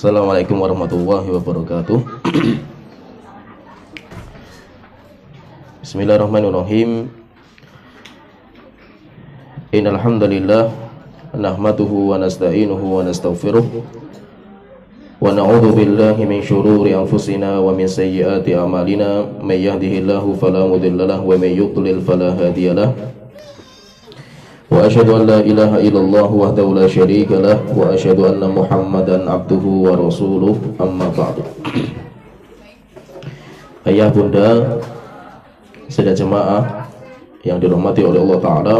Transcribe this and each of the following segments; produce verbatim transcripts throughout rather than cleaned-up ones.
Assalamualaikum warahmatullahi wabarakatuh. Bismillahirrahmanirrahim. Innal hamdalillah nahmaduhu wa nasta'inuhu wa nastaghfiruh wa na'udzu billahi min shururi anfusina wa min sayyiati a'malina may yahdihillahu fala mudhillalah wa may yudlil fala hadiyalah. Wa asyhadu an la ilaha illallah wahdahu la syarika lah wa asyhadu anna Muhammadan abduhu wa rasuluh, amma ba'du. Ayah bunda saudara jemaah yang dirahmati oleh Allah Ta'ala,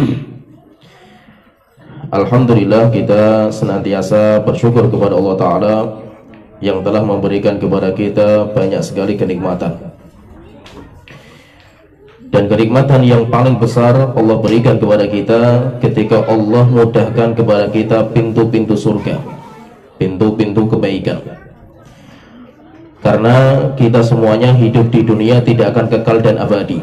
alhamdulillah kita senantiasa bersyukur kepada Allah Ta'ala yang telah memberikan kepada kita banyak sekali kenikmatan. Dan kenikmatan yang paling besar Allah berikan kepada kita ketika Allah mudahkan kepada kita pintu-pintu surga, pintu-pintu kebaikan. Karena kita semuanya hidup di dunia tidak akan kekal dan abadi.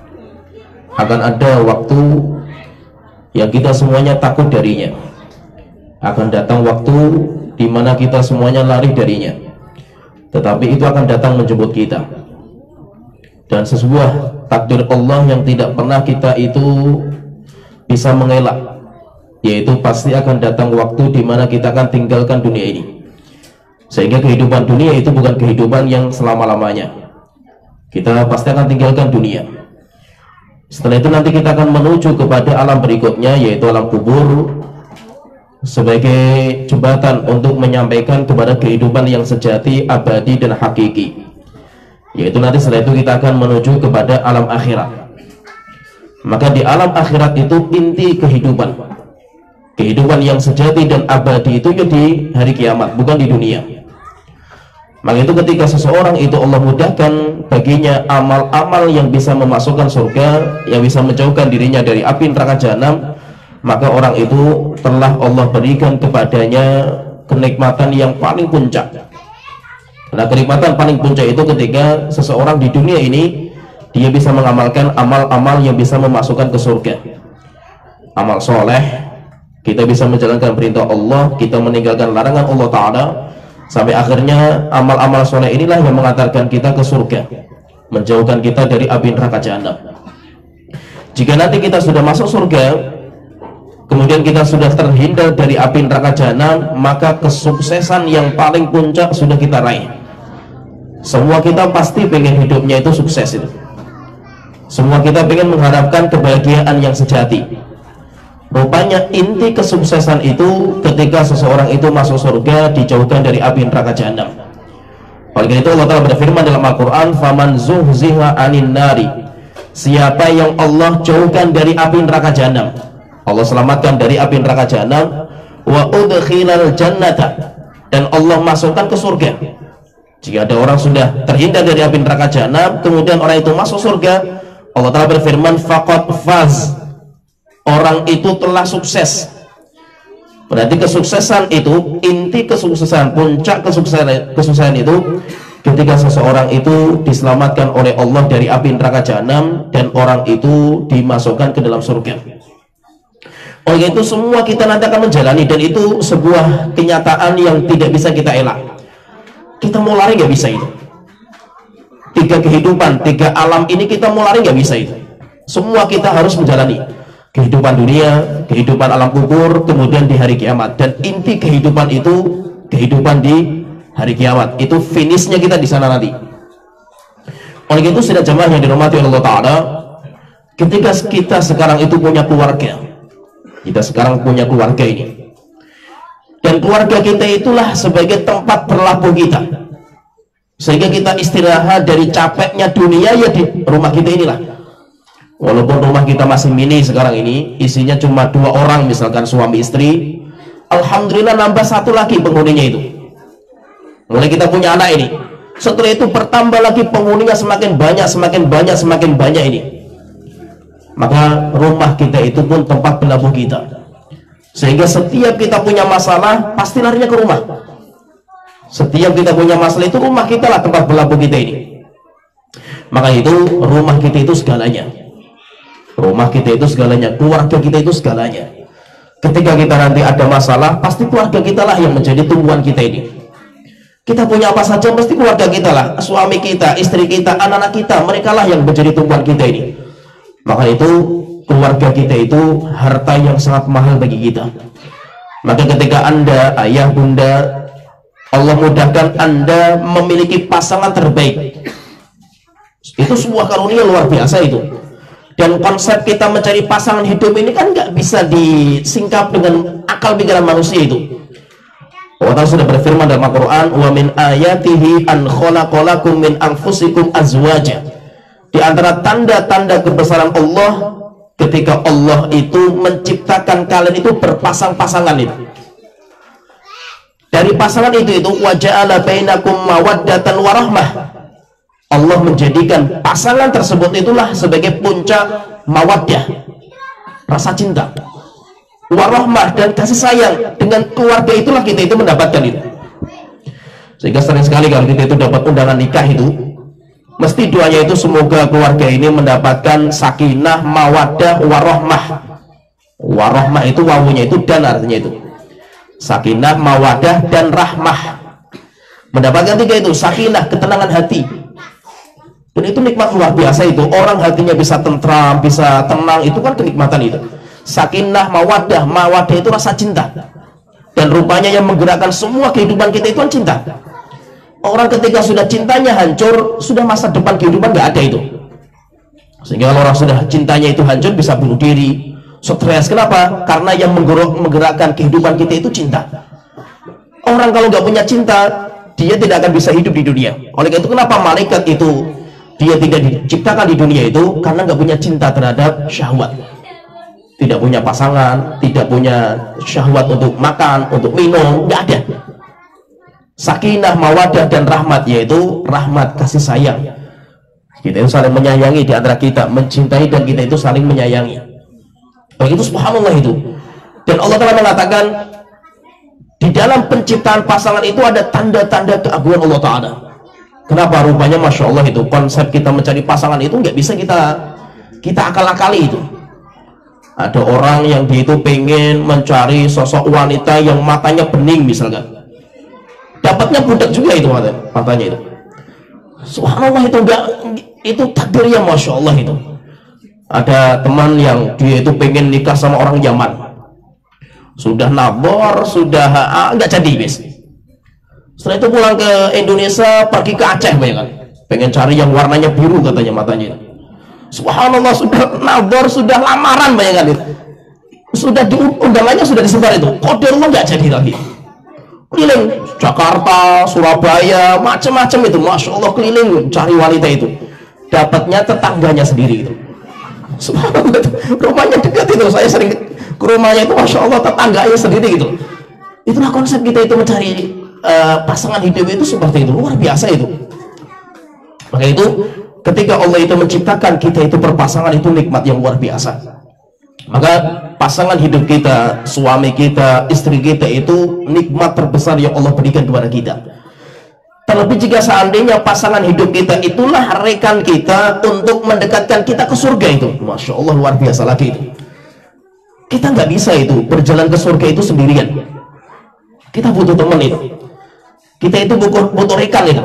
Akan ada waktu yang kita semuanya takut darinya. Akan datang waktu di mana kita semuanya lari darinya. Tetapi itu akan datang menjemput kita. Dan sebuah takdir Allah yang tidak pernah kita itu bisa mengelak, yaitu pasti akan datang waktu di mana kita akan tinggalkan dunia ini. Sehingga kehidupan dunia itu bukan kehidupan yang selama-lamanya. Kita pasti akan tinggalkan dunia. Setelah itu nanti kita akan menuju kepada alam berikutnya, yaitu alam kubur, sebagai jembatan untuk menyampaikan kepada kehidupan yang sejati, abadi dan hakiki. Yaitu nanti setelah itu kita akan menuju kepada alam akhirat. Maka di alam akhirat itu inti kehidupan, kehidupan yang sejati dan abadi itu di hari kiamat, bukan di dunia. Maka itu ketika seseorang itu Allah mudahkan baginya amal-amal yang bisa memasukkan surga, yang bisa menjauhkan dirinya dari api neraka jahanam, maka orang itu telah Allah berikan kepadanya kenikmatan yang paling puncak. Nah, kenikmatan paling puncak itu ketika seseorang di dunia ini dia bisa mengamalkan amal-amal yang bisa memasukkan ke surga. Amal soleh, kita bisa menjalankan perintah Allah, kita meninggalkan larangan Allah Ta'ala, sampai akhirnya amal-amal soleh inilah yang mengantarkan kita ke surga, menjauhkan kita dari api neraka jahanam. Jika nanti kita sudah masuk surga, kemudian kita sudah terhindar dari api neraka jahanam, maka kesuksesan yang paling puncak sudah kita raih. Semua kita pasti pengen hidupnya itu sukses itu. Semua kita pengen mengharapkan kebahagiaan yang sejati. Rupanya inti kesuksesan itu ketika seseorang itu masuk surga, dijauhkan dari api neraka jahanam. Oleh karena itu Allah Ta'ala berfirman dalam Al-Quran, "Faman zuhziha anin nari", siapa yang Allah jauhkan dari api neraka jahanam, Allah selamatkan dari api neraka jahanam, wa udkhilal jannata, dan Allah masukkan ke surga. Jika ada orang sudah terhindar dari api neraka jahanam, kemudian orang itu masuk surga, Allah Ta'ala berfirman, faqad faz, orang itu telah sukses. Berarti kesuksesan itu, inti kesuksesan, puncak kesuksesan, kesuksesan itu ketika seseorang itu diselamatkan oleh Allah dari api neraka jahanam dan orang itu dimasukkan ke dalam surga. Oleh itu semua kita nanti akan menjalani, dan itu sebuah kenyataan yang tidak bisa kita elak. Kita mau lari nggak bisa itu. Tiga kehidupan, tiga alam ini kita mau lari nggak bisa itu. Semua kita harus menjalani kehidupan dunia, kehidupan alam kubur, kemudian di hari kiamat. Dan inti kehidupan itu kehidupan di hari kiamat. Itu finishnya kita di sana nanti. Oleh itu sudah jemaah yang dirahmati oleh Allah Ta'ala, ketika kita sekarang itu punya keluarga, kita sekarang punya keluarga ini, dan keluarga kita itulah sebagai tempat berlabuh kita, sehingga kita istirahat dari capeknya dunia ya di rumah kita inilah. Walaupun rumah kita masih mini sekarang ini, isinya cuma dua orang misalkan suami istri, alhamdulillah nambah satu lagi penghuninya itu. Mulai kita punya anak ini, setelah itu bertambah lagi penghuninya semakin banyak, semakin banyak, semakin banyak ini. Maka rumah kita itu pun tempat berlabuh kita, sehingga setiap kita punya masalah pasti larinya ke rumah. Setiap kita punya masalah itu rumah kita lah tempat berlabuh kita ini. Maka itu rumah kita itu segalanya. Rumah kita itu segalanya, keluarga kita itu segalanya. Ketika kita nanti ada masalah, pasti keluarga kita lah yang menjadi tumpuan kita ini. Kita punya apa saja mesti keluarga kita lah, suami kita, istri kita, anak-anak kita, mereka lah yang menjadi tumpuan kita ini. Maka itu keluarga kita itu harta yang sangat mahal bagi kita. Maka ketika Anda, ayah, bunda, Allah mudahkan Anda memiliki pasangan terbaik, itu sebuah karunia luar biasa itu. Dan konsep kita mencari pasangan hidup ini kan nggak bisa disingkap dengan akal pikiran manusia itu. Allah Ta'ala sudah berfirman dalam Al-Quran, wa min ayatihi an khalaqalakum min anfusikum azwaja. Di antara tanda-tanda kebesaran Allah ketika Allah itu menciptakan kalian itu berpasang-pasangan itu. Dari pasangan itu itu wa ja'ala bainakum mawaddatan warahmah. Allah menjadikan pasangan tersebut itulah sebagai puncak mawaddah, rasa cinta, warahmah, dan kasih sayang. Dengan keluarga itulah kita itu mendapatkan itu. Sehingga sering sekali kalau kita itu dapat undangan nikah itu, mesti doanya itu semoga keluarga ini mendapatkan sakinah, mawaddah, warahmah. Warahmah itu wawunya itu dan artinya itu sakinah, mawaddah, dan rahmah. Mendapatkan tiga itu, sakinah, ketenangan hati. Dan itu nikmat luar biasa itu. Orang hatinya bisa tentram, bisa tenang, itu kan kenikmatan itu. Sakinah, mawaddah, mawaddah itu rasa cinta. Dan rupanya yang menggerakkan semua kehidupan kita itu kan cinta. Orang ketika sudah cintanya hancur, sudah masa depan kehidupan nggak ada itu. Sehingga kalau orang sudah cintanya itu hancur, bisa bunuh diri, stres. Kenapa? Karena yang menggerakkan kehidupan kita itu cinta. Orang kalau nggak punya cinta, dia tidak akan bisa hidup di dunia. Oleh itu kenapa malaikat itu dia tidak diciptakan di dunia itu? Karena nggak punya cinta terhadap syahwat, tidak punya pasangan, tidak punya syahwat untuk makan, untuk minum, nggak ada. Sakinah, mawadah, dan rahmat, yaitu rahmat, kasih sayang. Kita itu saling menyayangi di antara kita, mencintai, dan kita itu saling menyayangi. Begitu subhanallah itu. Dan Allah telah mengatakan di dalam penciptaan pasangan itu ada tanda-tanda keagungan Allah Ta'ala. Kenapa? Rupanya Masya Allah itu konsep kita mencari pasangan itu nggak bisa kita kita akal-akali itu. Ada orang yang dia itu pengen mencari sosok wanita yang matanya bening misalkan, dapatnya budak juga itu matanya itu. Subhanallah itu enggak, itu takdir yang Masya Allah itu. Ada teman yang dia itu pengen nikah sama orang Yaman, sudah nabor, sudah ah, enggak jadi bis. Setelah itu pulang ke Indonesia, pergi ke Aceh banyak kan, pengen cari yang warnanya biru katanya matanya itu. Subhanallah, sudah nabor, sudah lamaran banyak kan itu, sudah diundangannya sudah disebar itu, qadarullah nggak jadi lagi. Keliling Jakarta, Surabaya, macam-macam itu, Masya Allah, keliling cari wanita itu. Dapatnya tetangganya sendiri itu. Subhanallah, rumahnya dekat itu, saya sering ke rumahnya itu, Masya Allah, tetangganya sendiri gitu. Itulah konsep kita itu mencari uh, pasangan hidup itu seperti itu, luar biasa itu. Maka itu ketika Allah itu menciptakan kita itu berpasangan, itu nikmat yang luar biasa. Maka pasangan hidup kita, suami kita, istri kita itu nikmat terbesar yang Allah berikan kepada kita. Terlebih jika seandainya pasangan hidup kita itulah rekan kita untuk mendekatkan kita ke surga itu, Masya Allah, luar biasa lagi itu. Kita nggak bisa itu berjalan ke surga itu sendirian. Kita butuh teman itu. Kita itu butuh, butuh rekan itu.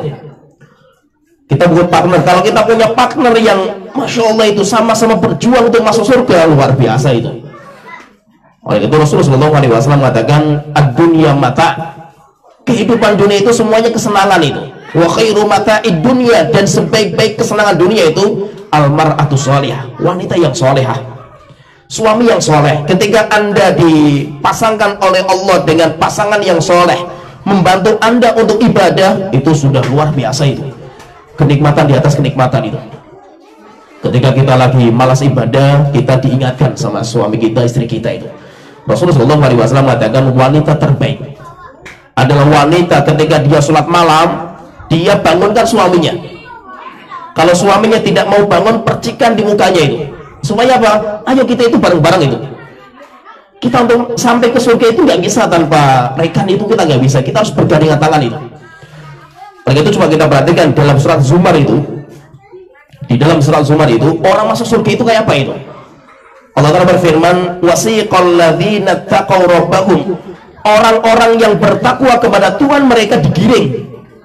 Kita butuh partner. Kalau kita punya partner yang Masya Allah itu sama-sama berjuang untuk masuk surga, luar biasa itu. Oleh itu Rasulullah shallallahu alaihi wasallam mengatakan ad-dunya mata', kehidupan dunia itu semuanya kesenangan itu. Wa khairu mata'id dunya, dan sebaik-baik kesenangan dunia itu al-mar'atu sholihah, wanita yang solehah, suami yang soleh. Ketika Anda dipasangkan oleh Allah dengan pasangan yang soleh, membantu Anda untuk ibadah, itu sudah luar biasa itu. Kenikmatan di atas kenikmatan itu. Ketika kita lagi malas ibadah, kita diingatkan sama suami kita, istri kita itu. Rasulullah shallallahu alaihi wasallam mengatakan wanita terbaik adalah wanita ketika dia sholat malam, dia bangunkan suaminya. Kalau suaminya tidak mau bangun, percikan di mukanya itu. Supaya apa? Ayo kita itu bareng-bareng itu. Kita untuk sampai ke surga itu nggak bisa tanpa rekan itu, kita nggak bisa. Kita harus bergandengan tangan itu. Oleh itu coba kita perhatikan dalam surat Zumar itu. Di dalam surat Zumar itu, orang masuk surga itu kayak apa itu? Allah Ta'ala berfirman, wasiqal ladzina taqaw rabbahum, orang-orang yang bertakwa kepada Tuhan mereka digiring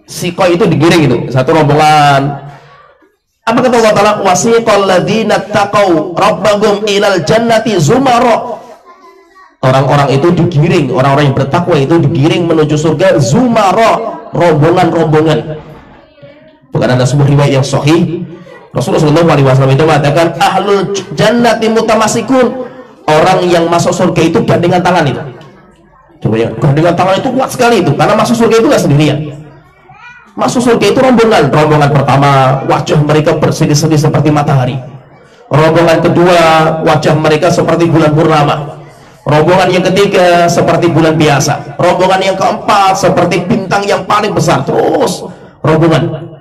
Siqo itu digiring itu, satu rombongan. Apa kata Allah Ta'ala? Wasiqal ladzina taqaw rabbahum ilal jannati zumara. Orang-orang itu digiring, orang-orang yang bertakwa itu digiring menuju surga zumara, rombongan-rombongan. Bukan ada sebuah riwayat yang sahih, Rasulullah shallallahu alaihi wasallam itu mengatakan ahlul jannati mutamasikun, orang yang masuk surga itu gandengan tangan itu. Coba ya, gandengan tangan itu kuat sekali itu, karena masuk surga itu nggak sendirian. Masuk surga itu rombongan. Rombongan pertama, wajah mereka berseri-seri seperti matahari. Rombongan kedua, wajah mereka seperti bulan purnama. Rombongan yang ketiga, seperti bulan biasa. Rombongan yang keempat, seperti bintang yang paling besar. Terus, rombongan.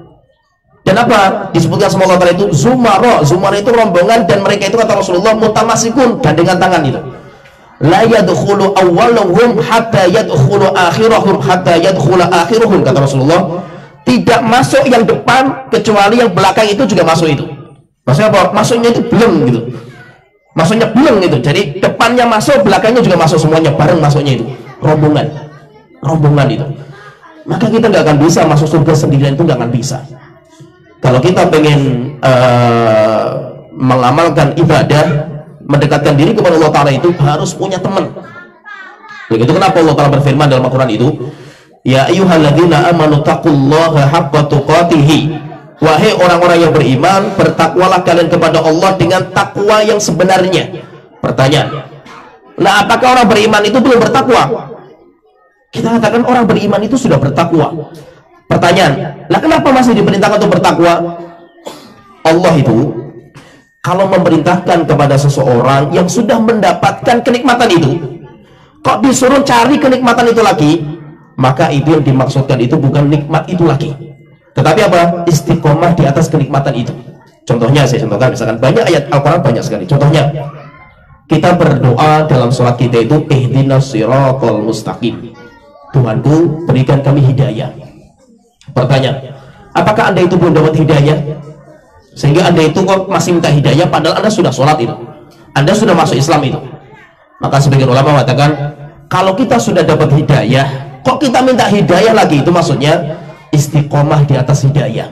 Dan apa? Disebutkan sama Allah Ta'ala itu, Zumara. Zumara itu rombongan, dan mereka itu kata Rasulullah, mutamasikun, gandengan tangan itu. La yadkhulu awwaluhum hatta yadkhulu akhirahum hatta yadkhulu akhiruhum, kata Rasulullah. Tidak masuk yang depan kecuali yang belakang itu juga masuk itu. Maksudnya apa? Masuknya itu belum gitu. Masuknya belum gitu. Jadi depannya masuk, belakangnya juga masuk, semuanya bareng masuknya itu. Rombongan. Rombongan itu. Maka kita nggak akan bisa masuk surga sendirian, itu nggak akan bisa. Kalau kita pengen uh, mengamalkan ibadah, mendekatkan diri kepada Allah Ta'ala itu harus punya teman. Begitu kenapa Allah Ta'ala berfirman dalam Al-Quran itu, ya ayyuhalladzina amanu taqullaha haqqa tuqatih. Wahai orang-orang yang beriman, bertakwalah kalian kepada Allah dengan takwa yang sebenarnya. Pertanyaan, nah apakah orang beriman itu belum bertakwa? Kita katakan orang beriman itu sudah bertakwa. Pertanyaan, lah kenapa masih diperintahkan untuk bertakwa? Allah itu kalau memerintahkan kepada seseorang yang sudah mendapatkan kenikmatan itu, kok disuruh cari kenikmatan itu lagi? Maka itu yang dimaksudkan itu bukan nikmat itu lagi, tetapi apa? Istiqomah di atas kenikmatan itu. Contohnya saya contohkan, misalkan banyak ayat Al-Quran banyak sekali. Contohnya kita berdoa dalam sholat kita itu, ihdinas siratal mustaqim, Tuhanku berikan kami hidayah. Pertanyaan, apakah anda itu belum dapat hidayah sehingga anda itu kok masih minta hidayah padahal anda sudah sholat itu, anda sudah masuk Islam itu? Maka sebagian ulama mengatakan, kalau kita sudah dapat hidayah, kok kita minta hidayah lagi? Itu maksudnya istiqomah di atas hidayah.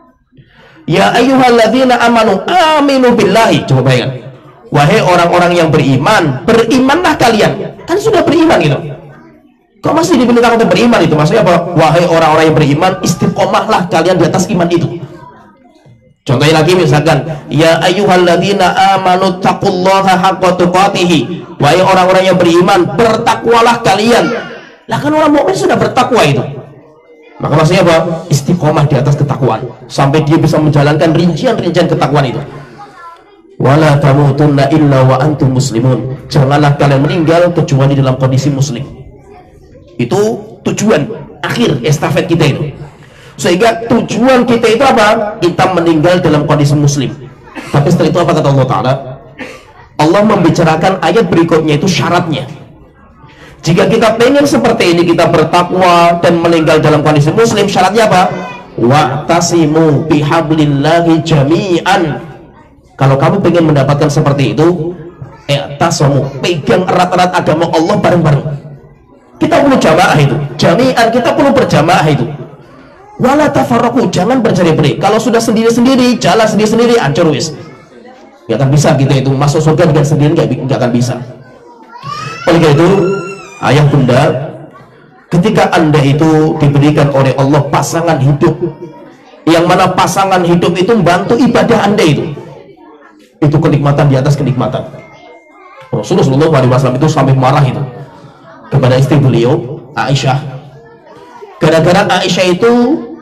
Ya ayyuhalladzina amanu aminu billahi. Coba bayangkan, wahai orang-orang yang beriman, berimanlah kalian. Kan sudah beriman gitu, kok masih diperintahkan untuk beriman? Itu maksudnya apa? Wahai orang-orang yang beriman, istiqomahlah kalian di atas iman itu. Contohnya lagi misalkan, ya ayyuhalladzina amanu taqullaha haqqa tuqatih. Wahai orang-orang yang beriman, bertakwalah kalian. Lah kan orang mukmin sudah bertakwa itu. Maka maksudnya apa? Istiqomah di atas ketakwaan sampai dia bisa menjalankan rincian-rincian ketakwaan itu. Wala tamutunna illa wa antum muslimun. Janganlah kalian meninggal kecuali dalam kondisi muslim. Itu tujuan akhir estafet kita itu. Sehingga tujuan kita itu apa? Kita meninggal dalam kondisi muslim. Tapi setelah itu apa kata Allah Ta'ala? Allah membicarakan ayat berikutnya itu syaratnya. Jika kita pengen seperti ini, kita bertakwa dan meninggal dalam kondisi muslim, syaratnya apa? Wa'tasimu bihablillahi jami'an. Kalau kamu pengen mendapatkan seperti itu, i'tasamu, pegang erat-erat agama Allah bareng-bareng. Kita perlu jamaah itu, jami'an, kita perlu berjamaah itu. Wala tafarraqu, jangan bercerai-berai. Kalau sudah sendiri-sendiri, jalan sendiri-sendiri, hancur wis. Gak akan bisa kita itu masuk surga dengan sendiri, gak, gak akan bisa. Oleh karena itu, ayah bunda, ketika anda itu diberikan oleh Allah pasangan hidup, yang mana pasangan hidup itu membantu ibadah anda itu, itu kenikmatan di atas kenikmatan. Rasulullah shallallahu alaihi wasallam itu sampai marah itu kepada istri beliau, Aisyah, gara-gara Aisyah itu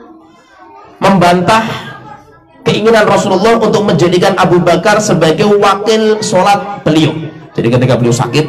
membantah keinginan Rasulullah untuk menjadikan Abu Bakar sebagai wakil sholat beliau. Jadi ketika beliau sakit,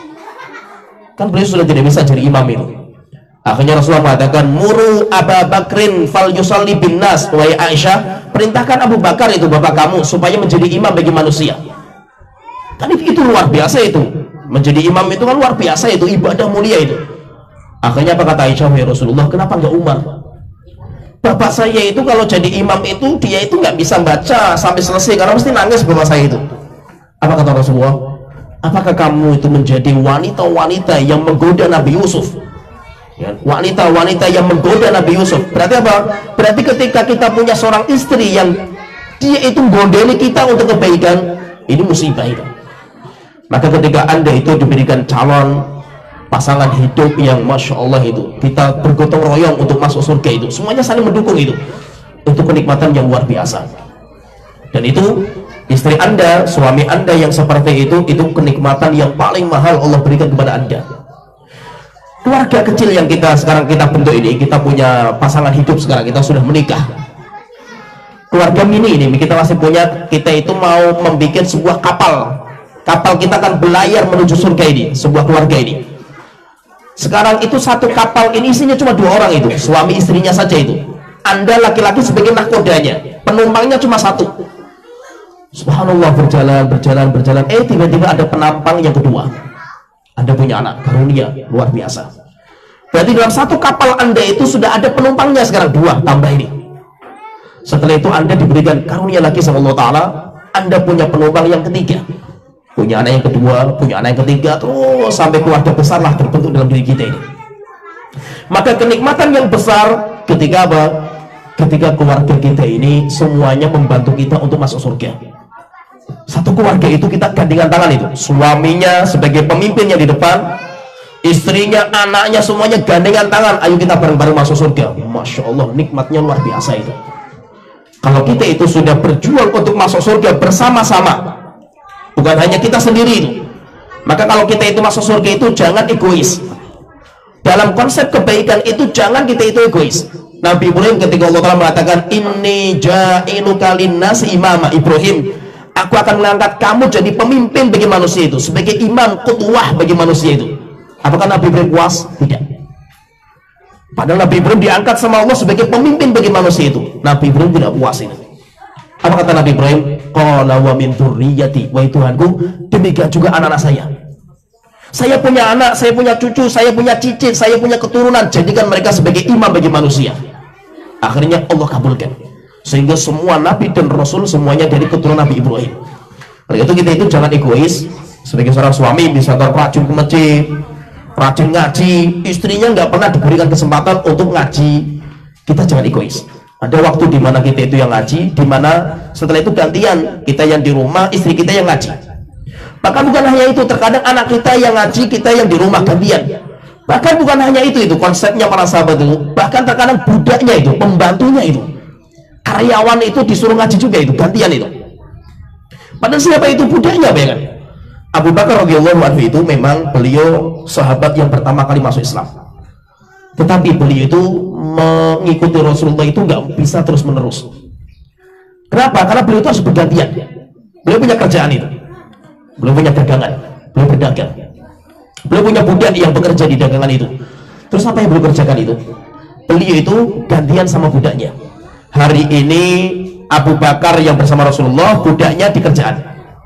kan beliau sudah tidak bisa jadi imam itu. Akhirnya Rasulullah mengatakan, muru Abu Bakrin fal yusalli bin nas. Wahai Aisyah, perintahkan Abu Bakar itu bapak kamu supaya menjadi imam bagi manusia. Kan itu luar biasa itu, menjadi imam itu kan luar biasa itu, ibadah mulia itu. Akhirnya apa kata Aisyah, ya Rasulullah, kenapa nggak Umar? Bapak saya itu kalau jadi imam itu, dia itu nggak bisa baca sampai selesai karena mesti nangis bapak saya itu. Apa kata Rasulullah? Apakah kamu itu menjadi wanita-wanita yang menggoda Nabi Yusuf? wanita-wanita yang menggoda Nabi Yusuf. Berarti apa? Berarti ketika kita punya seorang istri yang dia itu gondeli kita untuk kebaikan, ini musibah itu. Maka ketika Anda itu diberikan calon pasangan hidup yang Masya Allah itu, kita bergotong royong untuk masuk surga itu, semuanya saling mendukung itu, itu kenikmatan yang luar biasa. Dan itu istri Anda, suami Anda yang seperti itu, itu kenikmatan yang paling mahal Allah berikan kepada Anda. Keluarga kecil yang kita sekarang kita bentuk ini, kita punya pasangan hidup sekarang, kita sudah menikah. Keluarga mini ini kita masih punya, kita itu mau membuat sebuah kapal. Kapal kita akan berlayar menuju surga ini, sebuah keluarga ini. Sekarang itu satu kapal ini isinya cuma dua orang itu, suami istrinya saja itu. Anda laki-laki sebagai nahkodanya, penumpangnya cuma satu. Subhanallah, berjalan, berjalan, berjalan. Eh tiba-tiba ada penampang yang kedua. Anda punya anak, karunia luar biasa. Berarti dalam satu kapal Anda itu sudah ada penumpangnya sekarang dua, tambah ini. Setelah itu Anda diberikan karunia lagi sama Allah Ta'ala, Anda punya penumpang yang ketiga, punya anak yang kedua, punya anak yang ketiga, terus sampai keluarga besar lah terbentuk dalam diri kita ini. Maka kenikmatan yang besar ketika apa? Ketika keluarga kita ini semuanya membantu kita untuk masuk surga. Satu keluarga itu kita gandengan tangan itu, suaminya sebagai pemimpinnya di depan, istrinya, anaknya, semuanya gandengan tangan, ayo kita bareng-bareng masuk surga. Masya Allah, nikmatnya luar biasa itu. Kalau kita itu sudah berjuang untuk masuk surga bersama-sama, bukan hanya kita sendiri itu, maka kalau kita itu masuk surga itu jangan egois. Dalam konsep kebaikan itu jangan kita itu egois. Nabi Ibrahim ketika Allah Ta'ala mengatakan inni ja'iluka linnasi imama, Ibrahim, aku akan mengangkat kamu jadi pemimpin bagi manusia itu, sebagai imam, qudwah bagi manusia itu. Apakah Nabi Ibrahim puas? Tidak. Padahal Nabi Ibrahim diangkat sama Allah sebagai pemimpin bagi manusia itu. Nabi Ibrahim tidak puas ini. Apa kata Nabi Ibrahim? Qala wa min dzurriyyati, wahai Tuhanku, demikian juga anak-anak saya. Saya punya anak, saya punya cucu, saya punya cicit, saya punya keturunan, jadikan mereka sebagai imam bagi manusia. Akhirnya Allah kabulkan. Sehingga semua nabi dan rasul semuanya dari keturunan Nabi Ibrahim. Oleh itu kita itu jangan egois. Sebagai seorang suami misalkan rajin ke masjid, rajin ngaji, istrinya nggak pernah diberikan kesempatan untuk ngaji, kita jangan egois. Ada waktu di mana kita itu yang ngaji, di mana setelah itu gantian kita yang di rumah, istri kita yang ngaji. Bahkan bukan hanya itu, terkadang anak kita yang ngaji, kita yang di rumah gantian. Bahkan bukan hanya itu, itu konsepnya para sahabat itu. Bahkan terkadang budaknya itu, pembantunya itu, karyawan itu disuruh ngaji juga itu, gantian itu. Padahal siapa itu budaknya, bayangkan. Abu Bakar radhiyallahu anhu itu memang beliau sahabat yang pertama kali masuk Islam. Tetapi beliau itu mengikuti Rasulullah itu nggak bisa terus menerus. Kenapa? Karena beliau itu harus bergantian. Beliau punya kerjaan itu, beliau punya dagangan, beliau berdagang, beliau punya budak yang bekerja di dagangan itu. Terus apa yang beliau kerjakan itu? Beliau itu gantian sama budaknya. Hari ini Abu Bakar yang bersama Rasulullah, budaknya di kerjaan.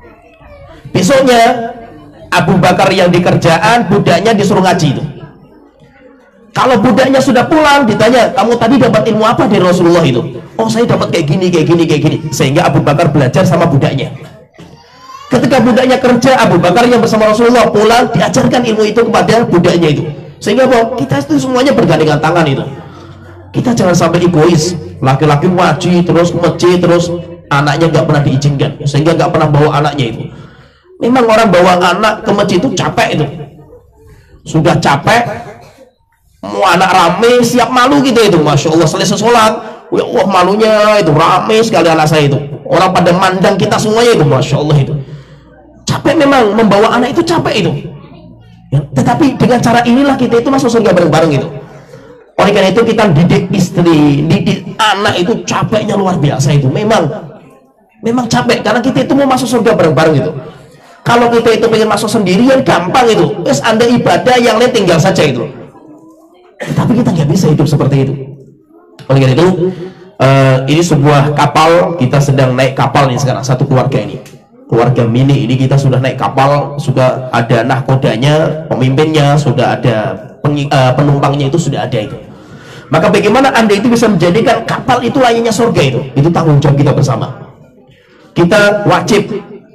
Besoknya Abu Bakar yang di kerjaan, budaknya disuruh ngaji itu. Kalau budaknya sudah pulang, ditanya, kamu tadi dapat ilmu apa dari Rasulullah itu? Oh, saya dapat kayak gini, kayak gini, kayak gini. Sehingga Abu Bakar belajar sama budaknya. Ketika budaknya kerja, Abu Bakar yang bersama Rasulullah pulang, diajarkan ilmu itu kepada budaknya itu. Sehingga bahwa kita itu semuanya bergandengan tangan itu. Kita jangan sampai egois. Laki-laki ngaji terus ke masjid, terus anaknya nggak pernah diizinkan, sehingga nggak pernah bawa anaknya itu. Memang orang bawa anak ke masjid itu capek itu, sudah capek, mau anak rame siap malu gitu itu, masya Allah selesai sholat, ya Allah malunya itu rame sekali anak saya itu, orang pada mandang kita semuanya itu, masya Allah itu capek. Memang membawa anak itu capek itu ya, tetapi dengan cara inilah kita itu masuk surga bareng-bareng itu. Oleh karena itu kita didik istri, didik anak itu capeknya luar biasa itu. Memang memang capek karena kita itu mau masuk surga bareng-bareng itu. Kalau kita itu pengen masuk sendirian gampang itu, terus Anda ibadah yang lain tinggal saja itu. Tapi kita nggak bisa hidup seperti itu. Oleh karena itu uh, ini sebuah kapal, kita sedang naik kapal nih sekarang, satu keluarga ini, keluarga mini ini kita sudah naik kapal, sudah ada nahkodanya, pemimpinnya, sudah ada peng, uh, penumpangnya itu sudah ada itu. Maka bagaimana Anda itu bisa menjadikan kapal itu layaknya surga itu? Itu tanggung jawab kita bersama. Kita wajib,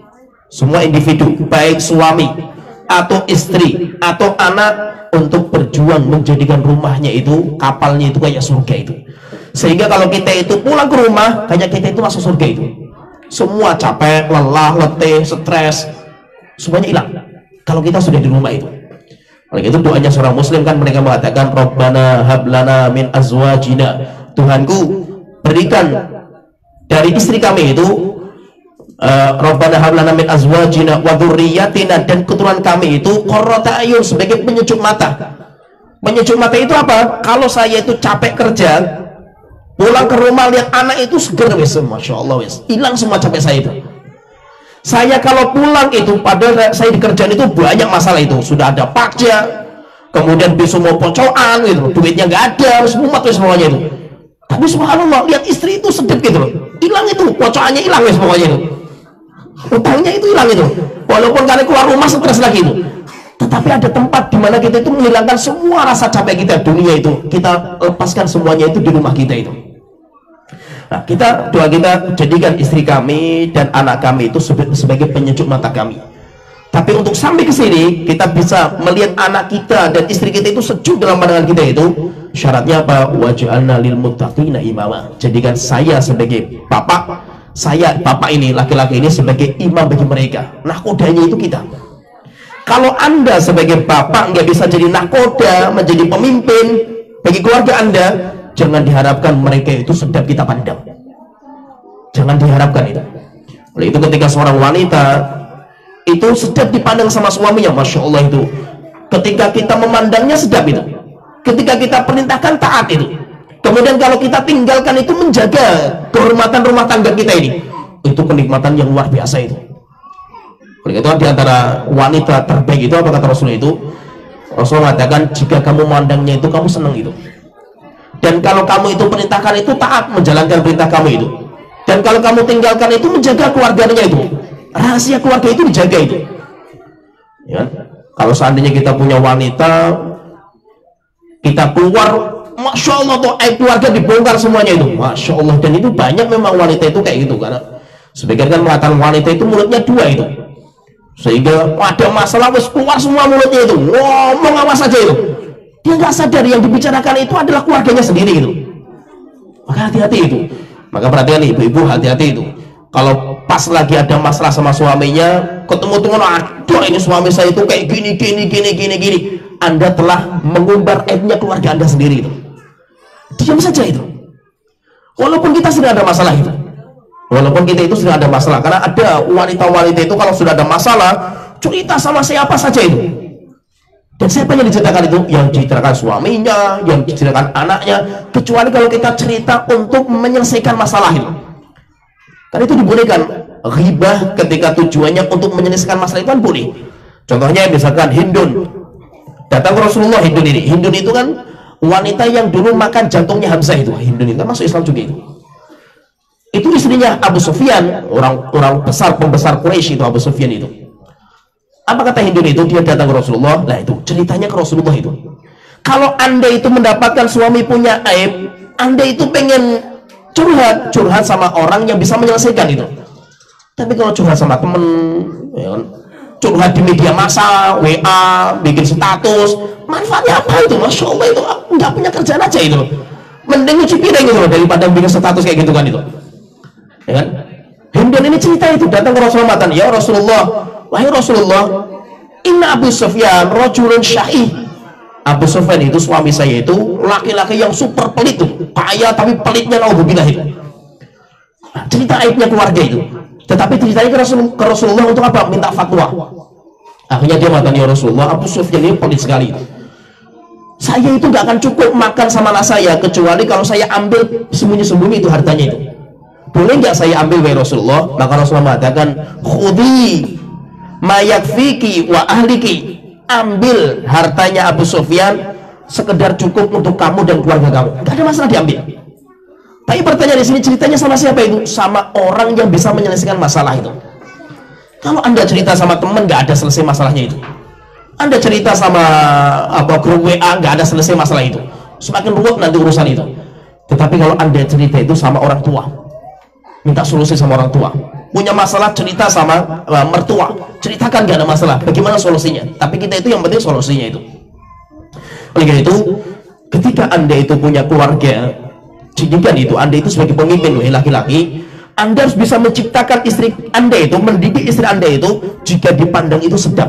semua individu, baik suami atau istri atau anak, untuk berjuang berjuang menjadikan rumahnya itu, kapalnya itu kayak surga itu. Sehingga kalau kita itu pulang ke rumah, kayak kita itu masuk surga itu. Semua capek, lelah, letih, stres, semuanya hilang kalau kita sudah di rumah itu. Oleh itu doanya seorang muslim kan, mereka mengatakan Rabbana hablana min azwajina, Tuhanku berikan dari istri kami itu, uh, Rabbana hablana min azwajina wa dzurriyyatina, dan keturunan kami itu qurrata ayun, sebagai penyejuk mata. Penyejuk mata itu apa? Kalau saya itu capek kerja, pulang ke rumah lihat anak itu seger, wes, masya Allah, wes, hilang semua capek saya itu. Saya kalau pulang itu, padahal saya di kerjaan itu banyak masalah itu, sudah ada pajak, kemudian besok mau pocoan gitu, duitnya nggak ada, semua tuh semuanya itu. Tapi subhanallah, lihat istri itu sedep gitu loh, hilang itu, pocoannya hilang wes semuanya itu, utangnya itu hilang itu, walaupun kalian keluar rumah stres lagi itu. Tetapi ada tempat di mana kita itu menghilangkan semua rasa capek kita dunia itu, kita lepaskan semuanya itu di rumah kita itu. Nah, kita doa kita, jadikan istri kami dan anak kami itu sebagai penyejuk mata kami. Tapi untuk sampai ke sini kita bisa melihat anak kita dan istri kita itu sejuk dalam pandangan kita itu, syaratnya apa? Waj'alna lil muttaqina imama. Jadikan saya sebagai bapak, saya bapak ini, laki-laki ini sebagai imam bagi mereka. Nahkodanya itu kita. Kalau Anda sebagai bapak nggak bisa jadi nahkoda, menjadi pemimpin bagi keluarga Anda, jangan diharapkan mereka itu sedap kita pandang. Jangan diharapkan itu. Oleh itu ketika seorang wanita itu sedap dipandang sama suaminya, masya Allah itu, ketika kita memandangnya sedap itu, ketika kita perintahkan taat itu, kemudian kalau kita tinggalkan itu menjaga kehormatan rumah tangga kita ini, itu kenikmatan yang luar biasa itu. Oleh itu di antara wanita terbaik itu apa kata Rasul itu? Rasul mengatakan jika kamu memandangnya itu kamu senang itu, dan kalau kamu itu perintahkan itu taat menjalankan perintah kamu itu, dan kalau kamu tinggalkan itu menjaga keluarganya itu, rahasia keluarga itu dijaga itu. Ya, kalau seandainya kita punya wanita, kita keluar, masya Allah tuh aib keluarga dibongkar semuanya itu, masya Allah. Dan itu banyak memang wanita itu kayak gitu, karena sebagian kan mengatakan wanita itu mulutnya dua itu, sehingga ada masalah wes keluar semua mulutnya itu, ngomong apa saja itu, dia nggak sadar yang dibicarakan itu adalah keluarganya sendiri itu. Maka hati-hati itu. Maka perhatikan ibu-ibu, hati-hati itu. Kalau pas lagi ada masalah sama suaminya, ketemu teman, aduh ini suami saya itu kayak gini gini gini gini gini, Anda telah mengumbar aibnya keluarga Anda sendiri itu. Diam saja itu. Walaupun kita sudah ada masalah itu, walaupun kita itu sudah ada masalah, karena ada wanita-wanita itu kalau sudah ada masalah cerita sama siapa saja itu. Dan siapa yang diceritakan itu? Yang diceritakan suaminya, yang diceritakan anaknya, kecuali kalau kita cerita untuk menyelesaikan masalah itu. Karena itu dibolehkan. Ghibah ketika tujuannya untuk menyelesaikan masalah itu kan boleh. Contohnya misalkan Hindun datang ke Rasulullah. Hindun ini, Hindun itu kan wanita yang dulu makan jantungnya Hamzah itu. Hindun itu kan masuk Islam juga itu. Itu istrinya Abu Sufyan, orang orang besar pembesar Quraisy itu Abu Sufyan itu. Apa kata Hindun itu? Dia datang ke Rasulullah. Nah itu ceritanya ke Rasulullah itu. Kalau Anda itu mendapatkan suami punya aib, Anda itu pengen curhat, curhat sama orang yang bisa menyelesaikan itu. Tapi kalau curhat sama temen, ya, curhat di media massa, W A, bikin status, manfaatnya apa itu? Masya Allah itu nggak punya kerjaan aja itu. Mending nyuci piring itu daripada bikin status kayak gitu kan itu. Ya kan? Hindun ini cerita itu datang ke Rasulullah, ya Rasulullah, wahai Rasulullah, inna Abu Sufyan rajulun syahih. Abu Sufyan itu suami saya itu laki-laki yang super pelit tuh, kaya tapi pelitnya naudzubillah itu. Nah, cerita aibnya keluarga itu. Tetapi ceritanya ke, Rasul, ke Rasulullah untuk apa? Minta fatwa. Akhirnya dia mengatakan, ya Rasulullah, Abu Sufyan ini pelit sekali. Saya itu gak akan cukup makan sama anak saya kecuali kalau saya ambil sembunyi-sembunyi itu hartanya itu. Boleh nggak saya ambil wahai Rasulullah? Maka Rasulullah mengatakan, khudhi ma yakfiki wa ahliki. Ambil hartanya Abu Sufyan sekedar cukup untuk kamu dan keluarga kamu. Gak ada masalah diambil. Tapi pertanyaan di sini ceritanya sama siapa itu? Sama orang yang bisa menyelesaikan masalah itu. Kalau Anda cerita sama teman nggak ada selesai masalahnya itu. Anda cerita sama apa grup W A nggak ada selesai masalah itu. Semakin ruwet nanti urusan itu. Tetapi kalau Anda cerita itu sama orang tua, minta solusi sama orang tua, punya masalah cerita sama uh, mertua, ceritakan gak ada masalah, bagaimana solusinya. Tapi kita itu yang penting solusinya itu. Oleh karena itu, ketika Anda itu punya keluarga, jadikan itu Anda itu sebagai pemimpin laki-laki, Anda harus bisa menciptakan istri Anda itu, mendidik istri Anda itu jika dipandang itu sedap.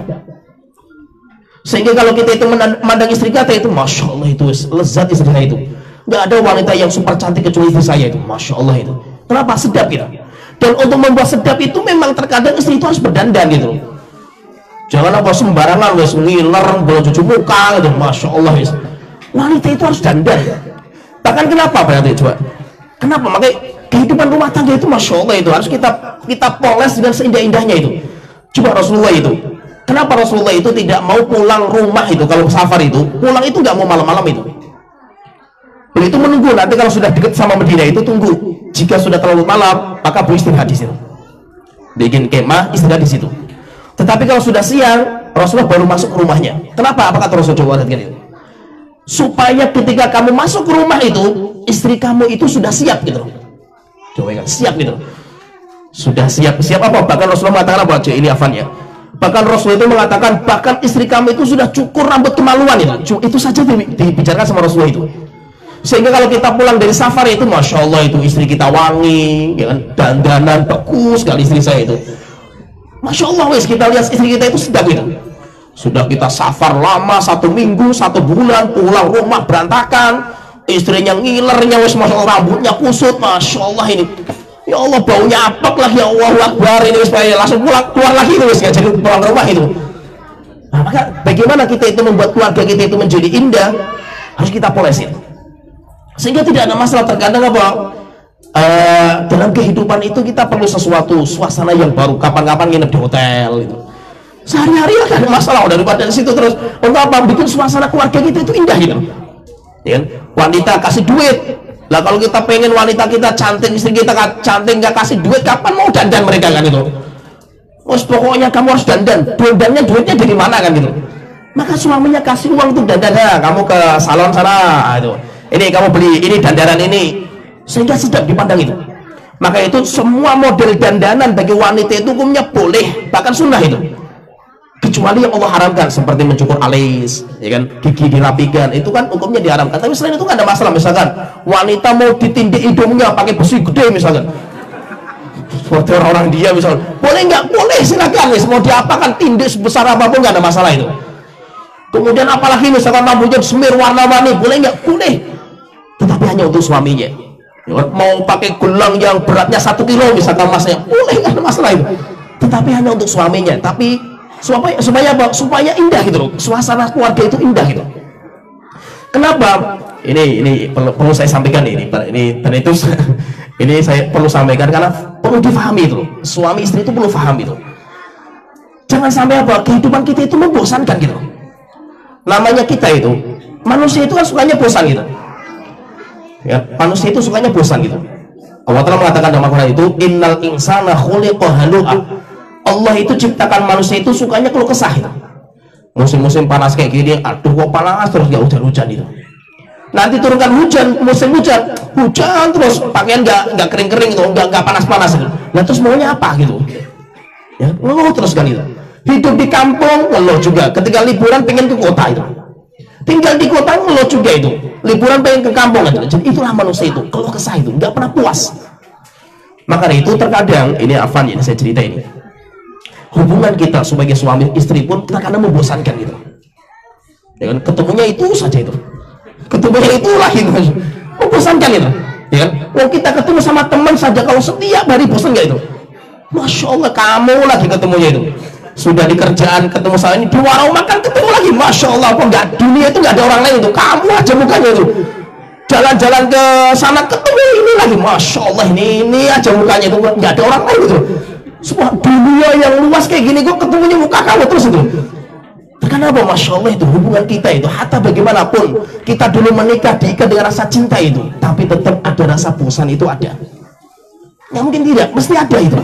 Sehingga kalau kita itu memandang istri kita itu, masya Allah itu lezat istri saya itu. Nggak ada wanita yang super cantik kecuali istri saya itu, masya Allah itu. Kenapa? Sedap kita. Dan untuk membuat sedap itu memang terkadang istri itu harus berdandan gitu. Jangan apa sembarangan wes ngiler, bola cucu muka gitu, masya Allah wes. Wanita itu harus dandan. Bahkan kenapa berarti coba? Kenapa? Makanya kehidupan rumah tangga itu masya Allah itu harus kita kita poles dengan seindah-indahnya itu. Coba Rasulullah itu. Kenapa Rasulullah itu tidak mau pulang rumah itu kalau safar itu? Pulang itu nggak mau malam-malam itu. Beliau itu menunggu nanti kalau sudah dekat sama Medina itu tunggu. Jika sudah terlalu malam maka beristirahat di situ. Bikin kemah istirahat di situ. Tetapi kalau sudah siang Rasulullah baru masuk ke rumahnya. Kenapa? Apa kata Rasulullah itu? Supaya ketika kamu masuk ke rumah itu istri kamu itu sudah siap gitu. Coba ingat, siap gitu. Sudah siap, siap apa? Bahkan Rasulullah mengatakan apa? Ini Afan ya. Bahkan Rasulullah itu mengatakan bahkan istri kamu itu sudah cukur rambut kemaluan itu. Itu saja dibicarakan sama Rasulullah itu. Sehingga kalau kita pulang dari safar itu masya Allah itu istri kita wangi, ya kan, dandanan bagus sekali istri saya itu. Masya Allah wes kita lihat istri kita itu sedap itu. Sudah kita safar lama satu minggu satu bulan pulang rumah berantakan, istrinya ngilernya wes masya Allah rambutnya kusut, masya Allah ini ya Allah baunya apek lagi, ya Allah Akbar ini wes langsung pulang keluar lagi itu wes gak jadi pulang rumah itu. Nah, maka bagaimana kita itu membuat keluarga kita itu menjadi indah harus kita polesin sehingga tidak ada masalah. Terkadang apa uh, dalam kehidupan itu kita perlu sesuatu suasana yang baru, kapan-kapan nginep di hotel itu sehari-hari lah kan masalah daripada di situ terus untuk apa bikin suasana keluarga kita itu indah gitu ya kan? Wanita kasih duit lah, kalau kita pengen wanita kita cantik, istri kita cantik nggak kasih duit kapan mau dandan mereka kan itu. Terus pokoknya kamu harus dandan, dandannya duitnya dari mana kan gitu. Maka suaminya kasih uang untuk dandan, ya kamu ke salon sana itu, ini kamu beli ini dandanan ini, sehingga sedap dipandang itu. Maka itu semua model dandanan bagi wanita itu hukumnya boleh, bahkan sunnah itu. Kecuali yang Allah haramkan seperti mencukur alis, ya kan, gigi dirapikan, itu kan hukumnya diharamkan. Tapi selain itu nggak ada masalah. Misalkan wanita mau ditindik hidungnya pakai besi gede misalkan, seperti orang-orang dia misal, boleh nggak? Boleh, silakan. Mau diapakan tindik sebesar apapun nggak ada masalah itu. Kemudian apalagi misalkan rambutnya semir warna-warni, boleh nggak? Boleh. Tetapi hanya untuk suaminya. Mau pakai gelang yang beratnya satu kilo misalkan masnya, boleh, nggak ada masalah itu. Tetapi hanya untuk suaminya. Tapi supaya supaya apa? Supaya indah gitu loh, suasana keluarga itu indah gitu. Kenapa? Ini ini perlu, perlu saya sampaikan ini ini dan itu ini saya perlu sampaikan karena perlu difahami itu loh. Suami istri itu perlu paham itu. Jangan sampai apa kehidupan kita itu membosankan gitu. Namanya kita itu manusia itu kan sukanya bosan gitu. Ya, manusia itu sukanya bosan gitu. Allah Ta'ala mengatakan dalam Al-Quran itu innal insana khuliqa halu'a. Allah itu ciptakan manusia itu sukanya keluh kesah itu. Musim-musim panas kayak gini, aduh kok panas terus gak hujan-hujan itu. Nanti turunkan hujan, musim hujan, hujan terus pakaian nggak nggak kering-kering itu, nggak nggak panas-panas itu. Nah terus maunya apa gitu? Ya ngeluh terus kan itu. Hidup di kampung ngeluh juga. Ketika liburan pengen ke kota itu. Tinggal di kota ngeluh juga itu. Liburan pengen ke kampung aja. Jadi itulah manusia itu, keluh kesah itu, nggak pernah puas. Maka itu terkadang ini Afan ini saya cerita ini. Hubungan kita sebagai suami istri pun terkadang membosankan gitu. Ya kan? Ketemunya itu saja itu. Ketemunya itu lagi membosankan itu. Ya kan? Kalau kita ketemu sama teman saja kalau setiap hari bosan nggak itu? Masya Allah kamu lagi ketemunya itu. Sudah di kerjaan ketemu sama ini, di warung makan ketemu lagi. Masya Allah apa enggak, dunia itu nggak ada orang lain itu. Kamu aja mukanya itu. Jalan-jalan ke sana ketemu ini lagi. Masya Allah ini ini aja mukanya itu nggak ada orang lain itu. Sebuah dunia yang luas kayak gini kok ketemunya muka kamu terus itu. Kenapa? Masya Allah itu hubungan kita itu hatta bagaimanapun kita dulu menikah diikat dengan rasa cinta itu, tapi tetap ada rasa bosan itu ada. Nggak mungkin tidak, mesti ada itu.